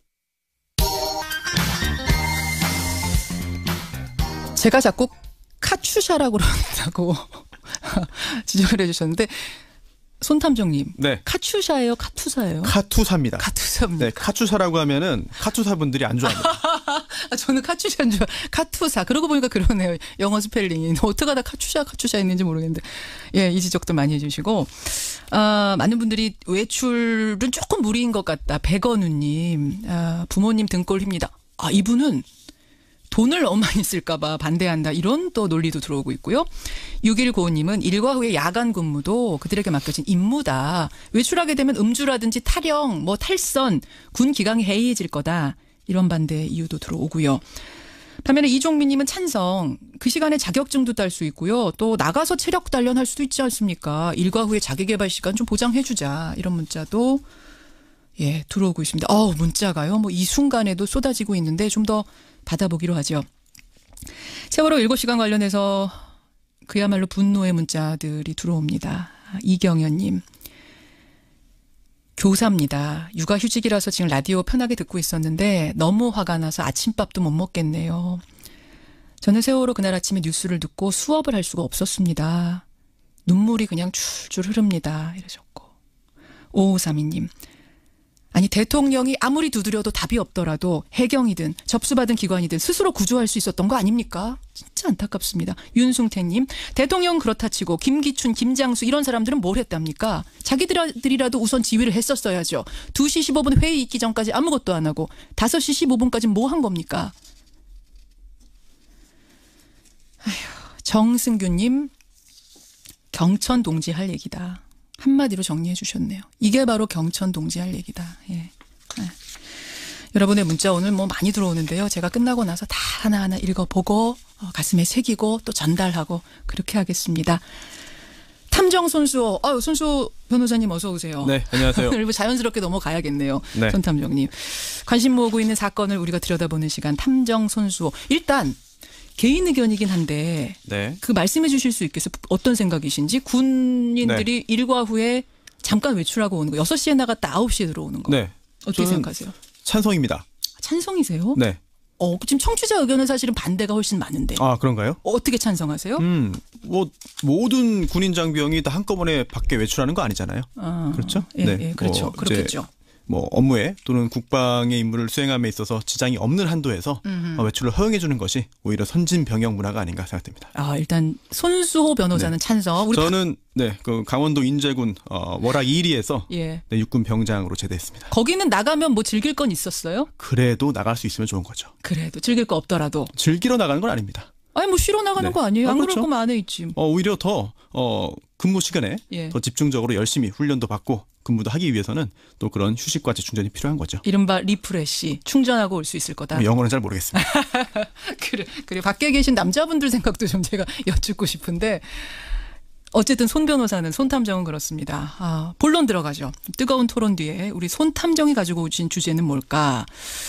제가 자꾸 카츄샤라고 그런다고 지적을 해주셨는데 손탐정님, 네. 카츄샤예요, 카투사예요? 카투사입니다. 카투사입니다. 네, 카투사라고 하면은 카투사 분들이 안 좋아합니다. 아, 저는 카츄샤인 줄, 카투사. 그러고 보니까 그러네요. 영어 스펠링이. 어떻게 하다 카츄샤, 카츄샤 있는지 모르겠는데. 예, 이 지적도 많이 해주시고. 아, 많은 분들이 외출은 조금 무리인 것 같다. 백원우님, 아, 부모님 등골 힙니다. 아, 이분은 돈을 너무 많이 쓸까봐 반대한다. 이런 또 논리도 들어오고 있고요. 육일구오님은 일과 후에 야간 근무도 그들에게 맡겨진 임무다. 외출하게 되면 음주라든지 탈영, 뭐 탈선, 군 기강이 해이해질 거다. 이런 반대 이유도 들어오고요. 반면에 이종민님은 찬성. 그 시간에 자격증도 딸 수 있고요. 또 나가서 체력 단련할 수도 있지 않습니까? 일과 후에 자기개발 시간 좀 보장해주자. 이런 문자도 예 들어오고 있습니다. 어우 문자가요. 뭐 이 순간에도 쏟아지고 있는데 좀 더 받아보기로 하죠. 세월호 일곱 시간 관련해서 그야말로 분노의 문자들이 들어옵니다. 이경현님. 교사입니다. 육아휴직이라서 지금 라디오 편하게 듣고 있었는데 너무 화가 나서 아침밥도 못 먹겠네요. 저는 세월호 그날 아침에 뉴스를 듣고 수업을 할 수가 없었습니다. 눈물이 그냥 줄줄 흐릅니다. 이러셨고. 오오삼이님. 아니 대통령이 아무리 두드려도 답이 없더라도 해경이든 접수받은 기관이든 스스로 구조할 수 있었던 거 아닙니까? 진짜 안타깝습니다. 윤승태님. 대통령은 그렇다 치고 김기춘, 김장수 이런 사람들은 뭘 했답니까? 자기들이라도 우선 지휘를 했었어야죠. 두 시 십오 분 회의 있기 전까지 아무것도 안 하고 다섯 시 십오 분까지 뭐 한 겁니까? 아휴, 정승규님. 경천 동지 할 얘기다. 한마디로 정리해 주셨네요. 이게 바로 경천 동지 할 얘기다. 예. 네. 여러분의 문자 오늘 뭐 많이 들어오는데요. 제가 끝나고 나서 다 하나하나 읽어보고 어, 가슴에 새기고 또 전달하고 그렇게 하겠습니다. 탐정 손수호. 아유, 손수호 변호사님 어서 오세요. 네, 안녕하세요. 오늘 자연스럽게 넘어가야겠네요. 네. 손 탐정님. 관심 모으고 있는 사건을 우리가 들여다보는 시간 탐정 손수호. 일단 개인 의견이긴 한데 네. 그 말씀해 주실 수 있겠어요? 어떤 생각이신지. 군인들이 네. 일과 후에 잠깐 외출하고 오는 거. 여섯 시에 나갔다 아홉 시에 들어오는 거. 네. 어떻게 생각하세요? 찬성입니다. 찬성이세요? 네. 어, 지금 청취자 의견은 사실은 반대가 훨씬 많은데. 아, 그런가요? 어떻게 찬성하세요? 음, 뭐 모든 군인 장병이 다 한꺼번에 밖에 외출하는 거 아니잖아요. 아, 그렇죠? 예, 네. 예, 그렇죠. 뭐 그렇겠죠. 뭐 업무에 또는 국방의 임무를 수행함에 있어서 지장이 없는 한도에서 음흠. 외출을 허용해 주는 것이 오히려 선진 병영 문화가 아닌가 생각됩니다. 아, 일단 손수호 변호사는 네. 찬성. 우리 저는 네, 그 강원도 인제군 어, 월하 이 일이에서 예. 네, 육군 병장으로 제대했습니다. 거기는 나가면 뭐 즐길 건 있었어요? 그래도 나갈 수 있으면 좋은 거죠. 그래도 즐길 거 없더라도. 즐기러 나가는 건 아닙니다. 아니 뭐 쉬러 나가는 네. 거 아니에요? 아, 안 그렇죠. 그럴 거면 안에 있지. 어, 오히려 더 어, 근무 시간에 예. 더 집중적으로 열심히 훈련도 받고 근무도 하기 위해서는 또 그런 휴식과 재충전이 필요한 거죠. 이른바 리프레시 충전하고 올 수 있을 거다. 영어는 잘 모르겠습니다. 그래, 그래 밖에 계신 남자분들 생각도 좀 제가 여쭙고 싶은데 어쨌든 손 변호사는 손 탐정은 그렇습니다. 아, 본론 들어가죠. 뜨거운 토론 뒤에 우리 손 탐정이 가지고 오신 주제는 뭘까?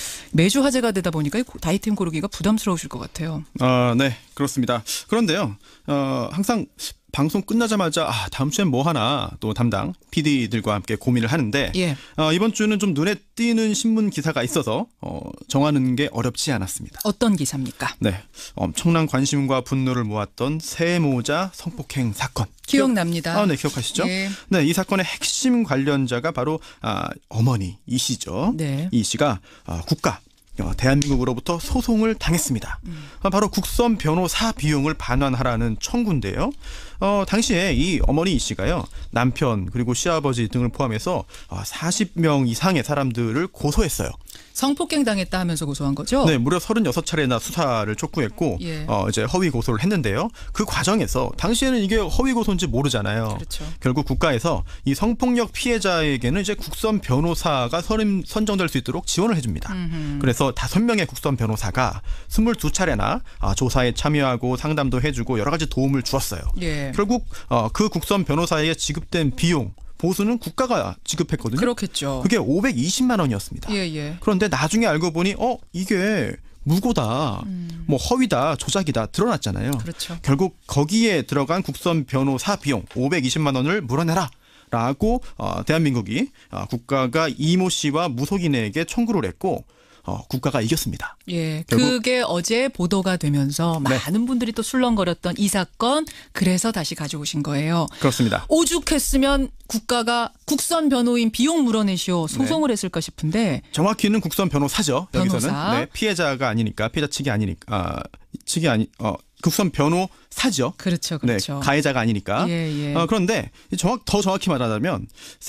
매주 화제가 되다 보니까 아이템 고르기가 부담스러우실 것 같아요. 아, 네, 그렇습니다. 그런데요, 어, 항상 방송 끝나자마자 아, 다음 주엔 뭐 하나 또 담당 피디들과 함께 고민을 하는데 예. 어, 이번 주는 좀 눈에 띄는 신문 기사가 있어서 어, 정하는 게 어렵지 않았습니다. 어떤 기사입니까? 네, 엄청난 관심과 분노를 모았던 세모자 성폭행 사건. 기억납니다. 아, 네, 기억하시죠? 예. 네, 이 사건의 핵심 관련자가 바로 아, 어머니 이 씨죠. 네. 이 씨가 아, 국가 어, 대한민국으로부터 소송을 당했습니다. 음. 바로 국선 변호사 비용을 반환하라는 청구인데요. 어, 당시에 이 어머니 이 씨가요. 남편 그리고 시아버지 등을 포함해서 사십 명 이상의 사람들을 고소했어요. 성폭행 당했다 하면서 고소한 거죠? 네, 무려 서른여섯 차례나 수사를 촉구했고 예. 어, 이제 허위 고소를 했는데요. 그 과정에서 당시에는 이게 허위 고소인지 모르잖아요. 그렇죠. 결국 국가에서 이 성폭력 피해자에게는 이제 국선 변호사가 선, 선정될 수 있도록 지원을 해줍니다. 음흠. 그래서 다섯 명의 국선 변호사가 스물두 차례나 아, 조사에 참여하고 상담도 해주고 여러 가지 도움을 주었어요. 예. 결국 어, 그 국선 변호사에게 지급된 비용 보수는 국가가 지급했거든요. 그렇겠죠. 그게 오백이십만 원이었습니다. 예, 예. 그런데 나중에 알고 보니 어 이게 무고다, 음. 뭐 허위다, 조작이다 드러났잖아요. 그렇죠. 결국 거기에 들어간 국선 변호사 비용 오백이십만 원을 물어내라. 라고 어, 대한민국이 어, 국가가 이모 씨와 무속인에게 청구를 했고 어, 국가가 이겼습니다. 예, 결국- 그게 어제 보도가 되면서 네. 많은 분들이 또 술렁거렸던 이 사건, 그래서 다시 가져오신 거예요. 그렇습니다. 오죽했으면 국가가 국선 변호인 비용 물어내시오 소송을 했을까 싶은데 정확히는 국선 변호사죠. 변호사. 여기서는 네, 피해자가 아니니까 피해자 측이 아니니까 아, 측이 아니 어, 국선 변호사죠. 그렇죠, 그렇죠. 네, 가해자가 아니니까. 예, 예. 어, 그런데 정확 더 정확히 말하자면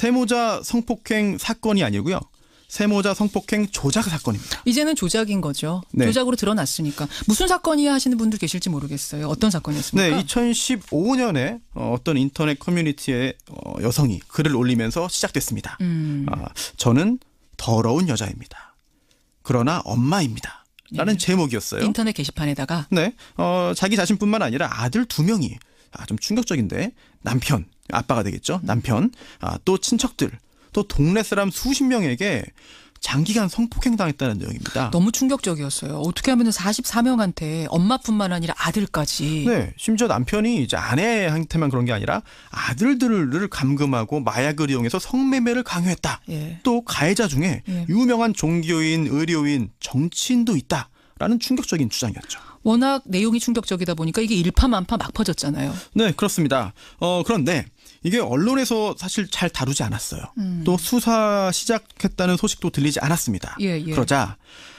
세모자 성폭행 사건이 아니고요. 세모자 성폭행 조작 사건입니다. 이제는 조작인 거죠. 네. 조작으로 드러났으니까 무슨 사건이야 하시는 분들 계실지 모르겠어요. 어떤 사건이었습니까? 네, 이천십오 년에 어떤 인터넷 커뮤니티에 어, 여성이 글을 올리면서 시작됐습니다. 음. 아, 저는 더러운 여자입니다. 그러나 엄마입니다. 라는 네. 제목이었어요. 인터넷 게시판에다가 네, 어, 자기 자신뿐만 아니라 아들 두 명이 아, 좀 충격적인데 남편, 아빠가 되겠죠. 남편, 아, 또 친척들, 또 동네 사람 수십 명에게 장기간 성폭행 당했다는 내용입니다. 너무 충격적이었어요. 어떻게 하면 사십사 명한테 엄마뿐만 아니라 아들까지. 네, 심지어 남편이 이제 아내한테만 그런 게 아니라 아들들을 감금하고 마약을 이용해서 성매매를 강요했다. 예. 또 가해자 중에 예. 유명한 종교인, 의료인, 정치인도 있다라는 충격적인 주장이었죠. 워낙 내용이 충격적이다 보니까 이게 일파만파 막 퍼졌잖아요. 네, 그렇습니다. 어, 그런데 이게 언론에서 사실 잘 다루지 않았어요. 음. 또 수사 시작했다는 소식도 들리지 않았습니다. 예, 예. 그러자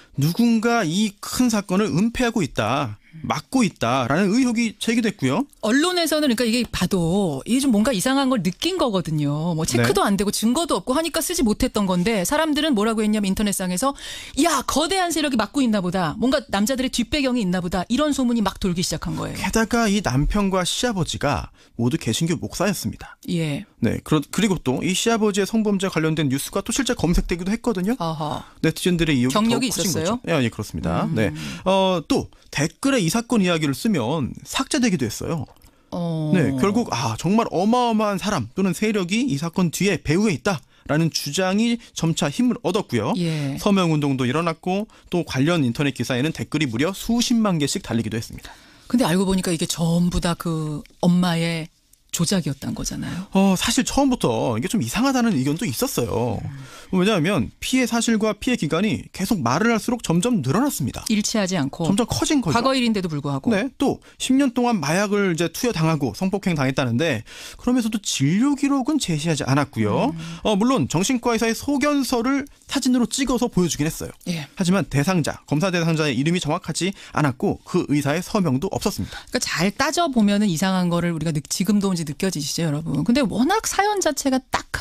누군가 이 큰 사건을 은폐하고 있다, 막고 있다라는 의혹이 제기됐고요. 언론에서는 그러니까 이게 봐도 이게 좀 뭔가 이상한 걸 느낀 거거든요. 뭐 체크도 네. 안 되고 증거도 없고 하니까 쓰지 못했던 건데 사람들은 뭐라고 했냐면 인터넷상에서 야 거대한 세력이 막고 있나 보다. 뭔가 남자들의 뒷배경이 있나 보다. 이런 소문이 막 돌기 시작한 거예요. 게다가 이 남편과 시아버지가 모두 개신교 목사였습니다. 예. 네, 그러, 그리고 또 이 시아버지의 성범죄 관련된 뉴스가 또 실제 검색되기도 했거든요. 어허. 네티즌들의 이용이 경력이 더 커진 있었어요? 거죠. 예, 예, 그렇습니다. 음. 네, 어, 또 댓글에 이 사건 이야기를 쓰면 삭제되기도 했어요. 어. 네, 결국 아 정말 어마어마한 사람 또는 세력이 이 사건 뒤에 배후에 있다라는 주장이 점차 힘을 얻었고요. 예. 서명 운동도 일어났고 또 관련 인터넷 기사에는 댓글이 무려 수십만 개씩 달리기도 했습니다. 근데 알고 보니까 이게 전부 다 그 엄마의 조작이었다는 거잖아요. 어, 사실 처음부터 이게 좀 이상하다는 의견도 있었어요. 음. 왜냐하면 피해 사실과 피해 기간이 계속 말을 할수록 점점 늘어났습니다. 일치하지 않고. 점점 커진 거죠. 과거 일인데도 불구하고. 네, 또 십 년 동안 마약을 이제 투여당하고 성폭행 당했다는데 그러면서도 진료 기록은 제시하지 않았고요. 음. 어, 물론 정신과 의사의 소견서를 사진으로 찍어서 보여주긴 했어요. 예. 하지만 대상자, 검사 대상자의 이름이 정확하지 않았고 그 의사의 서명도 없었습니다. 그러니까 잘 따져보면은 이상한 거를 우리가 느, 지금도 이제 느껴지시죠, 여러분. 근데 워낙 사연 자체가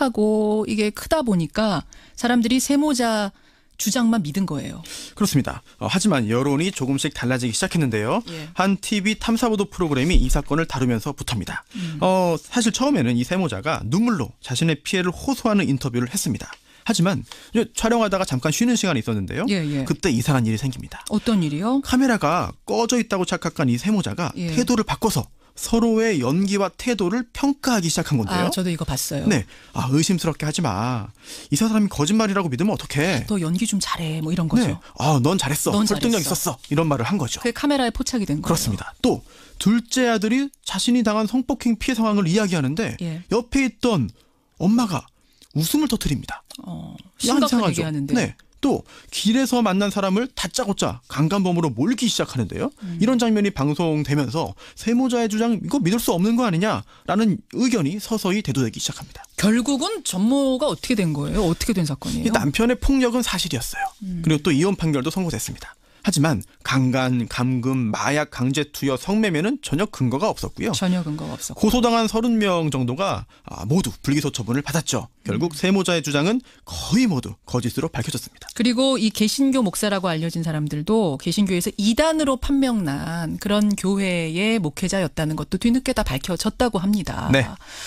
딱하고 이게 크다 보니까 사람들이 세모자 주장만 믿은 거예요. 그렇습니다. 어, 하지만 여론이 조금씩 달라지기 시작했는데요. 예. 한 티비 탐사보도 프로그램이 이 사건을 다루면서부터입니다. 음. 어, 사실 처음에는 이 세모자가 눈물로 자신의 피해를 호소하는 인터뷰를 했습니다. 하지만 촬영하다가 잠깐 쉬는 시간이 있었는데요. 예, 예. 그때 이상한 일이 생깁니다. 어떤 일이요? 카메라가 꺼져 있다고 착각한 이 세모자가 예. 태도를 바꿔서 서로의 연기와 태도를 평가하기 시작한 건데요. 아, 저도 이거 봤어요. 네, 아 의심스럽게 하지 마. 이 사람이 거짓말이라고 믿으면 어떡해. 너 연기 좀 잘해. 뭐 이런 거죠. 네. 아, 넌 잘했어. 넌 설득력 잘했어. 있었어. 이런 말을 한 거죠. 그게 카메라에 포착이 된 거예요. 그렇습니다. 또 둘째 아들이 자신이 당한 성폭행 피해 상황을 이야기하는데 예. 옆에 있던 엄마가 웃음을 터뜨립니다. 어, 심각한 얘기하는데. 네. 또 길에서 만난 사람을 다짜고짜 강간범으로 몰기 시작하는데요. 음. 이런 장면이 방송되면서 세모자의 주장 이거 믿을 수 없는 거 아니냐라는 의견이 서서히 대두되기 시작합니다. 결국은 전모가 어떻게 된 거예요? 어떻게 된 사건이에요? 남편의 폭력은 사실이었어요. 음. 그리고 또 이혼 판결도 선고됐습니다. 하지만 강간, 감금, 마약 강제 투여, 성매매는 전혀 근거가 없었고요. 전혀 근거가 없었고. 고소당한 서른 명 정도가 모두 불기소 처분을 받았죠. 결국 음. 세모자의 주장은 거의 모두 거짓으로 밝혀졌습니다. 그리고 이 개신교 목사라고 알려진 사람들도 개신교에서 이단으로 판명난 그런 교회의 목회자였다는 것도 뒤늦게 다 밝혀졌다고 합니다. 네.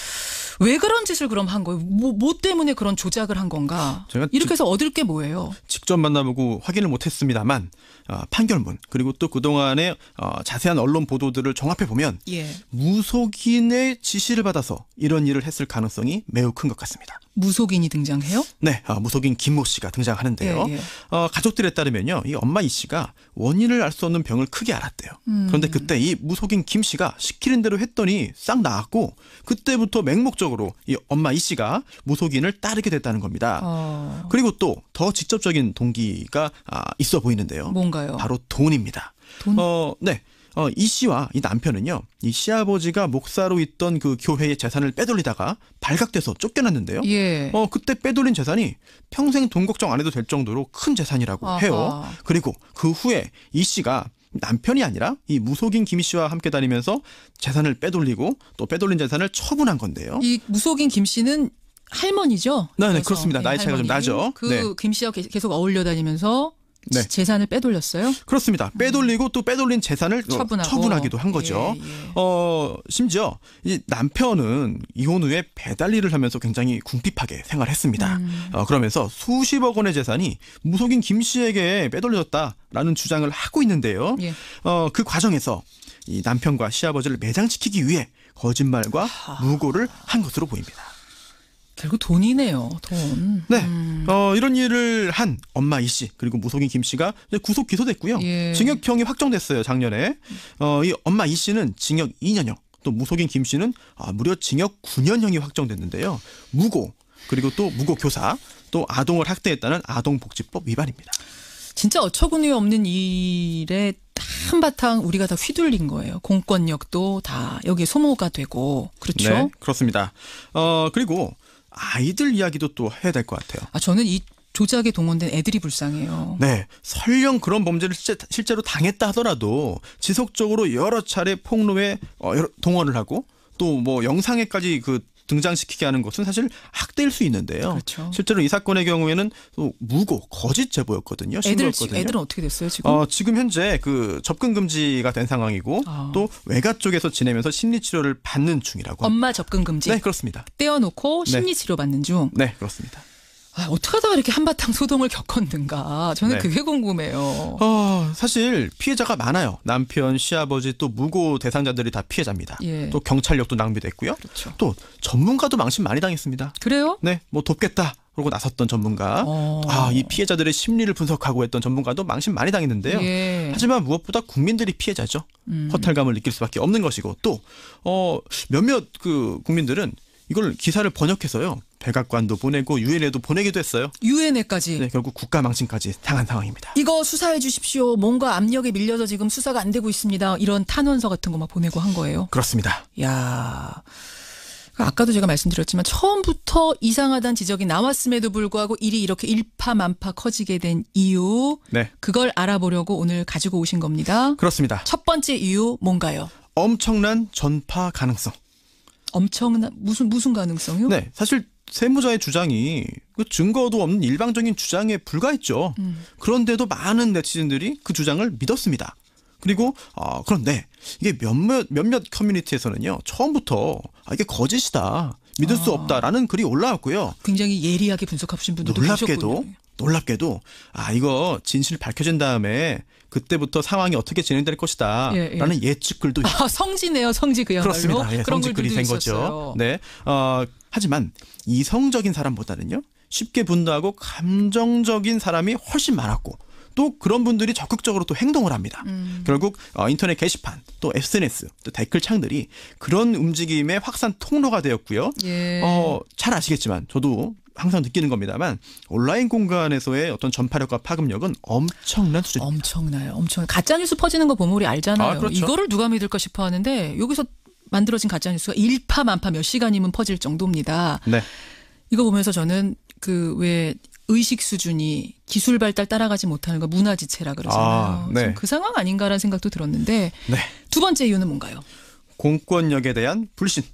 왜 그런 짓을 그럼 한 거예요? 뭐, 뭐 때문에 그런 조작을 한 건가? 제가 이렇게 해서 얻을 게 뭐예요? 직접 만나보고 확인을 못했습니다만 어, 판결문 그리고 또 그동안의 어, 자세한 언론 보도들을 종합해 보면 예. 무속인의 지시를 받아서 이런 일을 했을 가능성이 매우 큰 것 같습니다. 무속인이 등장해요? 네, 어, 무속인 김모 씨가 등장하는데요. 예, 예. 어, 가족들에 따르면요, 이 엄마 이 씨가 원인을 알 수 없는 병을 크게 앓았대요. 음. 그런데 그때 이 무속인 김 씨가 시키는 대로 했더니 싹 나았고 그때부터 맹목적으로 이 엄마 이 씨가 무속인을 따르게 됐다는 겁니다. 어. 그리고 또 더 직접적인 동기가 아, 있어 보이는데요. 뭔가요? 바로 돈입니다. 돈? 어, 네. 어, 이 씨와 이 남편은요, 이 시아버지가 목사로 있던 그 교회의 재산을 빼돌리다가 발각돼서 쫓겨났는데요. 예. 어, 그때 빼돌린 재산이 평생 돈 걱정 안 해도 될 정도로 큰 재산이라고 아하. 해요. 그리고 그 후에 이 씨가 남편이 아니라 이 무속인 김 씨와 함께 다니면서 재산을 빼돌리고 또 빼돌린 재산을 처분한 건데요. 이 무속인 김 씨는 할머니죠? 네, 네, 그래서, 그렇습니다. 나이 차이가 좀 나죠. 그 네. 김 씨와 계속 어울려 다니면서 네. 재산을 빼돌렸어요? 그렇습니다. 빼돌리고 또 빼돌린 재산을 처분하고. 처분하기도 한 거죠. 예, 예. 어, 심지어 이 남편은 이혼 후에 배달 일을 하면서 굉장히 궁핍하게 생활했습니다. 음. 어, 그러면서 수십억 원의 재산이 무속인 김 씨에게 빼돌려졌다라는 주장을 하고 있는데요. 예. 어, 그 과정에서 이 남편과 시아버지를 매장시키기 위해 거짓말과 하. 무고를 한 것으로 보입니다. 결국 돈이네요. 돈. 네, 음. 어, 이런 일을 한 엄마 이 씨 그리고 무속인 김 씨가 이제 구속 기소됐고요. 예. 징역형이 확정됐어요 작년에. 어, 이 엄마 이 씨는 징역 이 년형, 또 무속인 김 씨는 아, 무려 징역 구 년형이 확정됐는데요. 무고 그리고 또 무고 교사, 또 아동을 학대했다는 아동복지법 위반입니다. 진짜 어처구니 없는 일에 한바탕 우리가 다 휘둘린 거예요. 공권력도 다 여기에 소모가 되고. 그렇죠? 네, 그렇습니다. 어, 그리고 아이들 이야기도 또 해야 될 것 같아요. 아, 저는 이 조작에 동원된 애들이 불쌍해요. 네, 설령 그런 범죄를 실제, 실제로 당했다 하더라도 지속적으로 여러 차례 폭로에 어, 여러, 동원을 하고 또 뭐 영상에까지 그 등장시키게 하는 것은 사실 학대일 수 있는데요. 그렇죠. 실제로 이 사건의 경우에는 또 무고, 거짓 제보였거든요. 애들, 신고였거든요. 애들은 어떻게 됐어요 지금? 어, 지금 현재 그 접근 금지가 된 상황이고 아. 또 외가 쪽에서 지내면서 심리 치료를 받는 중이라고. 엄마 접근 금지. 네, 그렇습니다. 떼어놓고 심리 치료 받는 중. 네, 그렇습니다. 아, 어떻게 하다가 이렇게 한바탕 소동을 겪었는가. 저는 네. 그게 궁금해요. 어, 사실 피해자가 많아요. 남편, 시아버지 또 무고 대상자들이 다 피해자입니다. 예. 또 경찰력도 낭비됐고요. 그렇죠. 또 전문가도 망신 많이 당했습니다. 그래요? 네, 뭐 돕겠다. 그러고 나섰던 전문가, 어. 아, 이 피해자들의 심리를 분석하고 했던 전문가도 망신 많이 당했는데요. 예. 하지만 무엇보다 국민들이 피해자죠. 음. 허탈감을 느낄 수밖에 없는 것이고 또 어, 몇몇 그 국민들은 이걸 기사를 번역해서요. 백악관도 보내고 유엔에도 보내기도 했어요. 유엔에까지. 네, 결국 국가 망신까지 당한 상황입니다. 이거 수사해 주십시오. 뭔가 압력에 밀려서 지금 수사가 안 되고 있습니다. 이런 탄원서 같은 거 막 보내고 한 거예요. 그렇습니다. 야. 아까도 제가 말씀드렸지만 처음부터 이상하다는 지적이 나왔음에도 불구하고 일이 이렇게 일파만파 커지게 된 이유, 네. 그걸 알아보려고 오늘 가지고 오신 겁니다. 그렇습니다. 첫 번째 이유 뭔가요? 엄청난 전파 가능성. 엄청난 무슨 무슨 가능성이요? 네, 사실 세무자의 주장이 그 증거도 없는 일방적인 주장에 불과했죠. 음. 그런데도 많은 네티즌들이 그 주장을 믿었습니다. 그리고 어, 그런데 이게 몇몇 몇몇 커뮤니티에서는요 처음부터 아, 이게 거짓이다, 믿을 아. 수 없다라는 글이 올라왔고요. 굉장히 예리하게 분석하신 분들도 놀랍게도 계셨군요. 놀랍게도 아 이거 진실 밝혀진 다음에 그때부터 상황이 어떻게 진행될 것이다라는 예, 예. 예측글도 아, 성지네요, 성지 그야말로. 그렇습니다. 예, 그런 성지글이 된 있었어요. 거죠. 네. 어, 하지만 이성적인 사람보다는요 쉽게 분노하고 감정적인 사람이 훨씬 많았고. 또 그런 분들이 적극적으로 또 행동을 합니다. 음. 결국 어, 인터넷 게시판, 또 에스엔에스, 또 댓글창들이 그런 움직임의 확산 통로가 되었고요. 예. 어, 잘 아시겠지만 저도 항상 느끼는 겁니다만 온라인 공간에서의 어떤 전파력과 파급력은 엄청난 수준. 엄청나요. 엄청. 가짜뉴스 퍼지는 거 보면 우리 알잖아요. 아, 그렇죠. 이거를 누가 믿을까 싶어 하는데 여기서 만들어진 가짜뉴스가 일파만파 몇 시간이면 퍼질 정도입니다. 네. 이거 보면서 저는 그 왜 의식 수준이 기술 발달 따라가지 못하는 거 문화지체라 그러잖아요. 아, 네. 그 상황 아닌가라는 생각도 들었는데 네. 두 번째 이유는 뭔가요? 공권력에 대한 불신.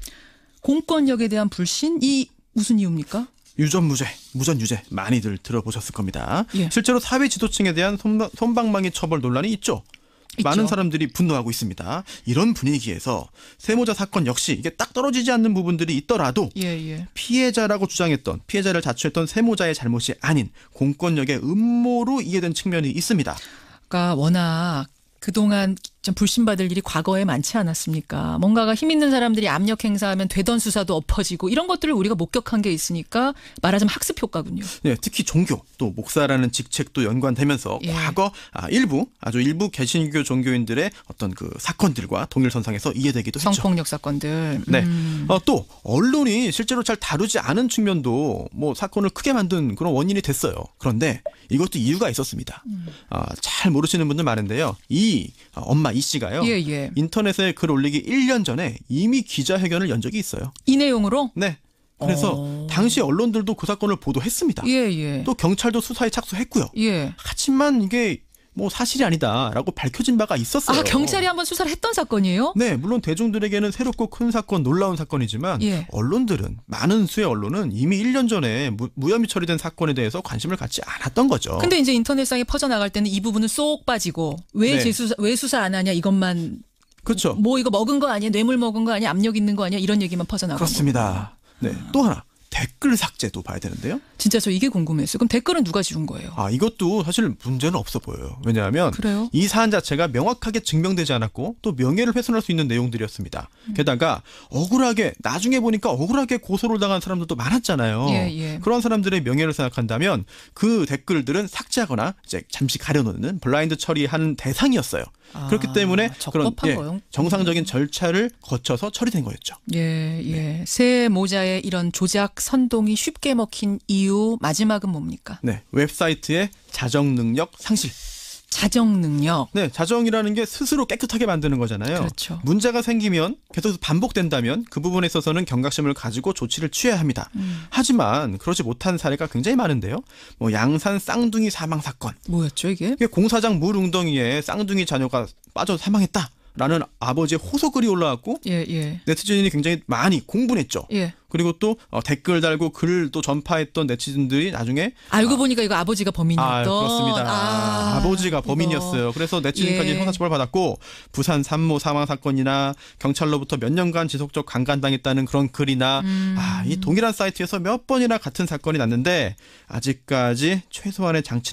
공권력에 대한 불신? 이 무슨 이유입니까? 유전무죄, 무전유죄 많이들 들어보셨을 겁니다. 예. 실제로 사회 지도층에 대한 솜방망이 처벌 논란이 있죠. 있죠. 많은 사람들이 분노하고 있습니다. 이런 분위기에서 세모자 사건 역시 이게 딱 떨어지지 않는 부분들이 있더라도 예, 예. 피해자라고 주장했던, 피해자를 자초했던 세모자의 잘못이 아닌 공권력의 음모로 이해된 측면이 있습니다. 그러니까 워낙 그동안 좀 불신받을 일이 과거에 많지 않았습니까? 뭔가가 힘 있는 사람들이 압력 행사하면 되던 수사도 엎어지고 이런 것들을 우리가 목격한 게 있으니까 말하자면 학습 효과군요. 네, 특히 종교 또 목사라는 직책도 연관되면서 예. 과거 아, 일부 아주 일부 개신교 종교인들의 어떤 그 사건들과 동일선상에서 이해되기도 했죠. 성폭력 사건들. 네. 음. 어, 또 언론이 실제로 잘 다루지 않은 측면도 뭐 사건을 크게 만든 그런 원인이 됐어요. 그런데 이것도 이유가 있었습니다. 음. 아, 잘 모르시는 분들 많은데요. 이 엄마 이 씨가요. 예, 예. 인터넷에 글 올리기 일 년 전에 이미 기자회견을 연 적이 있어요. 이 내용으로? 네. 그래서 어. 당시 언론들도 그 사건을 보도했습니다. 예, 예. 또 경찰도 수사에 착수했고요. 예. 하지만 이게 뭐 사실이 아니다라고 밝혀진 바가 있었어요. 아, 경찰이 한번 수사를 했던 사건이에요? 네, 물론 대중들에게는 새롭고 큰 사건, 놀라운 사건이지만 예. 언론들은, 많은 수의 언론은 이미 일 년 전에 무, 무혐의 처리된 사건에 대해서 관심을 갖지 않았던 거죠. 근데 이제 인터넷상에 퍼져나갈 때는 이 부분은 쏙 빠지고 왜 네. 재수사, 왜 수사 안 하냐 이것만. 그렇죠. 뭐 이거 먹은 거 아니야? 뇌물 먹은 거 아니야? 압력 있는 거 아니야? 이런 얘기만 퍼져나가고. 그렇습니다. 네, 또 하나. 댓글 삭제도 봐야 되는데요. 진짜 저 이게 궁금했어요. 그럼 댓글은 누가 지운 거예요? 아, 이것도 사실 문제는 없어 보여요. 왜냐하면 그래요? 이 사안 자체가 명확하게 증명되지 않았고 또 명예를 훼손할 수 있는 내용들이었습니다. 음. 게다가 억울하게 나중에 보니까 억울하게 고소를 당한 사람들도 많았잖아요. 예, 예. 그런 사람들의 명예를 생각한다면 그 댓글들은 삭제하거나 이제 잠시 가려놓는 블라인드 처리하는 대상이었어요. 아, 그렇기 때문에 그런 예, 거요? 정상적인 절차를 거쳐서 처리된 거였죠. 예, 예. 네. 새 모자의 이런 조작 선동이 쉽게 먹힌 이유 마지막은 뭡니까? 네, 웹사이트의 자정 능력 상실. 자정 능력. 네, 자정이라는 게 스스로 깨끗하게 만드는 거잖아요. 그렇죠. 문제가 생기면 계속 반복된다면 그 부분에 있어서는 경각심을 가지고 조치를 취해야 합니다. 음. 하지만 그러지 못한 사례가 굉장히 많은데요. 뭐 양산 쌍둥이 사망 사건. 뭐였죠 이게? 이게 공사장 물 웅덩이에 쌍둥이 자녀가 빠져 사망했다. 라는 아버지의 호소글이 올라왔고 예, 예. 네티즌이 굉장히 많이 공분했죠. 예. 그리고 또 어, 댓글 달고 글을 또 전파했던 네티즌들이 나중에 알고 아, 보니까 이거 아버지가 범인이었던. 아, 그렇습니다. 아, 아버지가 범인이었어요. 이거. 그래서 네티즌까지 예. 형사처벌 받았고 부산 산모 사망 사건이나 경찰로부터 몇 년간 지속적 강간당했다는 그런 글이나 음. 아, 이 동일한 사이트에서 몇 번이나 같은 사건이 났는데 아직까지 최소한의 장치나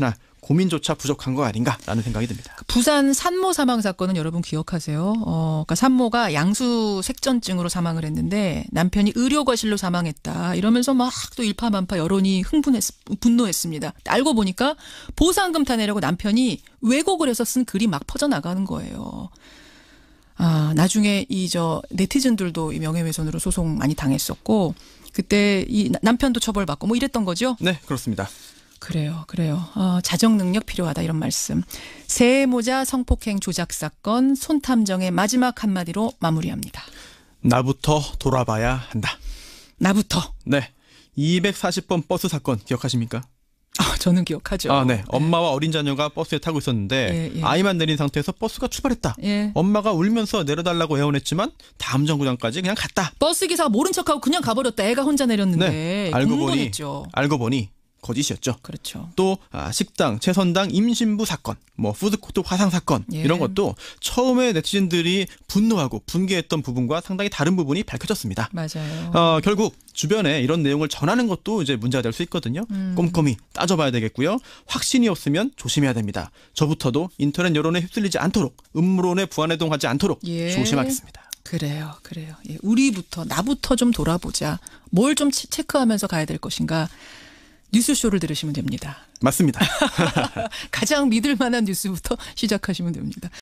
고민조차 부족한 거 아닌가라는 생각이 듭니다. 부산 산모 사망 사건은 여러분 기억하세요? 어, 그러니까 산모가 양수 색전증으로 사망을 했는데 남편이 의료과실로 사망했다. 이러면서 막 또 일파만파 여론이 흥분했, 분노했습니다. 알고 보니까 보상금 타내려고 남편이 왜곡을 해서 쓴 글이 막 퍼져나가는 거예요. 아, 나중에 이 저 네티즌들도 이 명예훼손으로 소송 많이 당했었고 그때 이 남편도 처벌받고 뭐 이랬던 거죠? 네, 그렇습니다. 그래요, 그래요. 어, 자정 능력 필요하다 이런 말씀. 새해 모자 성폭행 조작 사건 손탐정의 마지막 한마디로 마무리합니다. 나부터 돌아봐야 한다. 나부터. 네, 이백사십 번 버스 사건 기억하십니까? 아, 저는 기억하죠. 아, 네. 엄마와 어린 자녀가 버스에 타고 있었는데 예, 예. 아이만 내린 상태에서 버스가 출발했다. 예. 엄마가 울면서 내려달라고 애원했지만 다음 정거장까지 그냥 갔다. 버스 기사가 모른 척하고 그냥 가버렸다. 애가 혼자 내렸는데. 네. 알고 보니 궁금했죠. 알고 보니 거짓이었죠. 그렇죠. 또 아, 식당, 채선당 임신부 사건, 뭐 푸드코트 화상 사건 예. 이런 것도 처음에 네티즌들이 분노하고 분개했던 부분과 상당히 다른 부분이 밝혀졌습니다. 맞아요. 어, 결국 주변에 이런 내용을 전하는 것도 이제 문제가 될 수 있거든요. 음. 꼼꼼히 따져봐야 되겠고요. 확신이 없으면 조심해야 됩니다. 저부터도 인터넷 여론에 휩쓸리지 않도록 음모론에 부안해동하지 않도록 예. 조심하겠습니다. 그래요, 그래요. 예. 우리부터 나부터 좀 돌아보자. 뭘 좀 체크하면서 가야 될 것인가. 뉴스쇼를 들으시면 됩니다. 맞습니다. 가장 믿을 만한 뉴스부터 시작하시면 됩니다.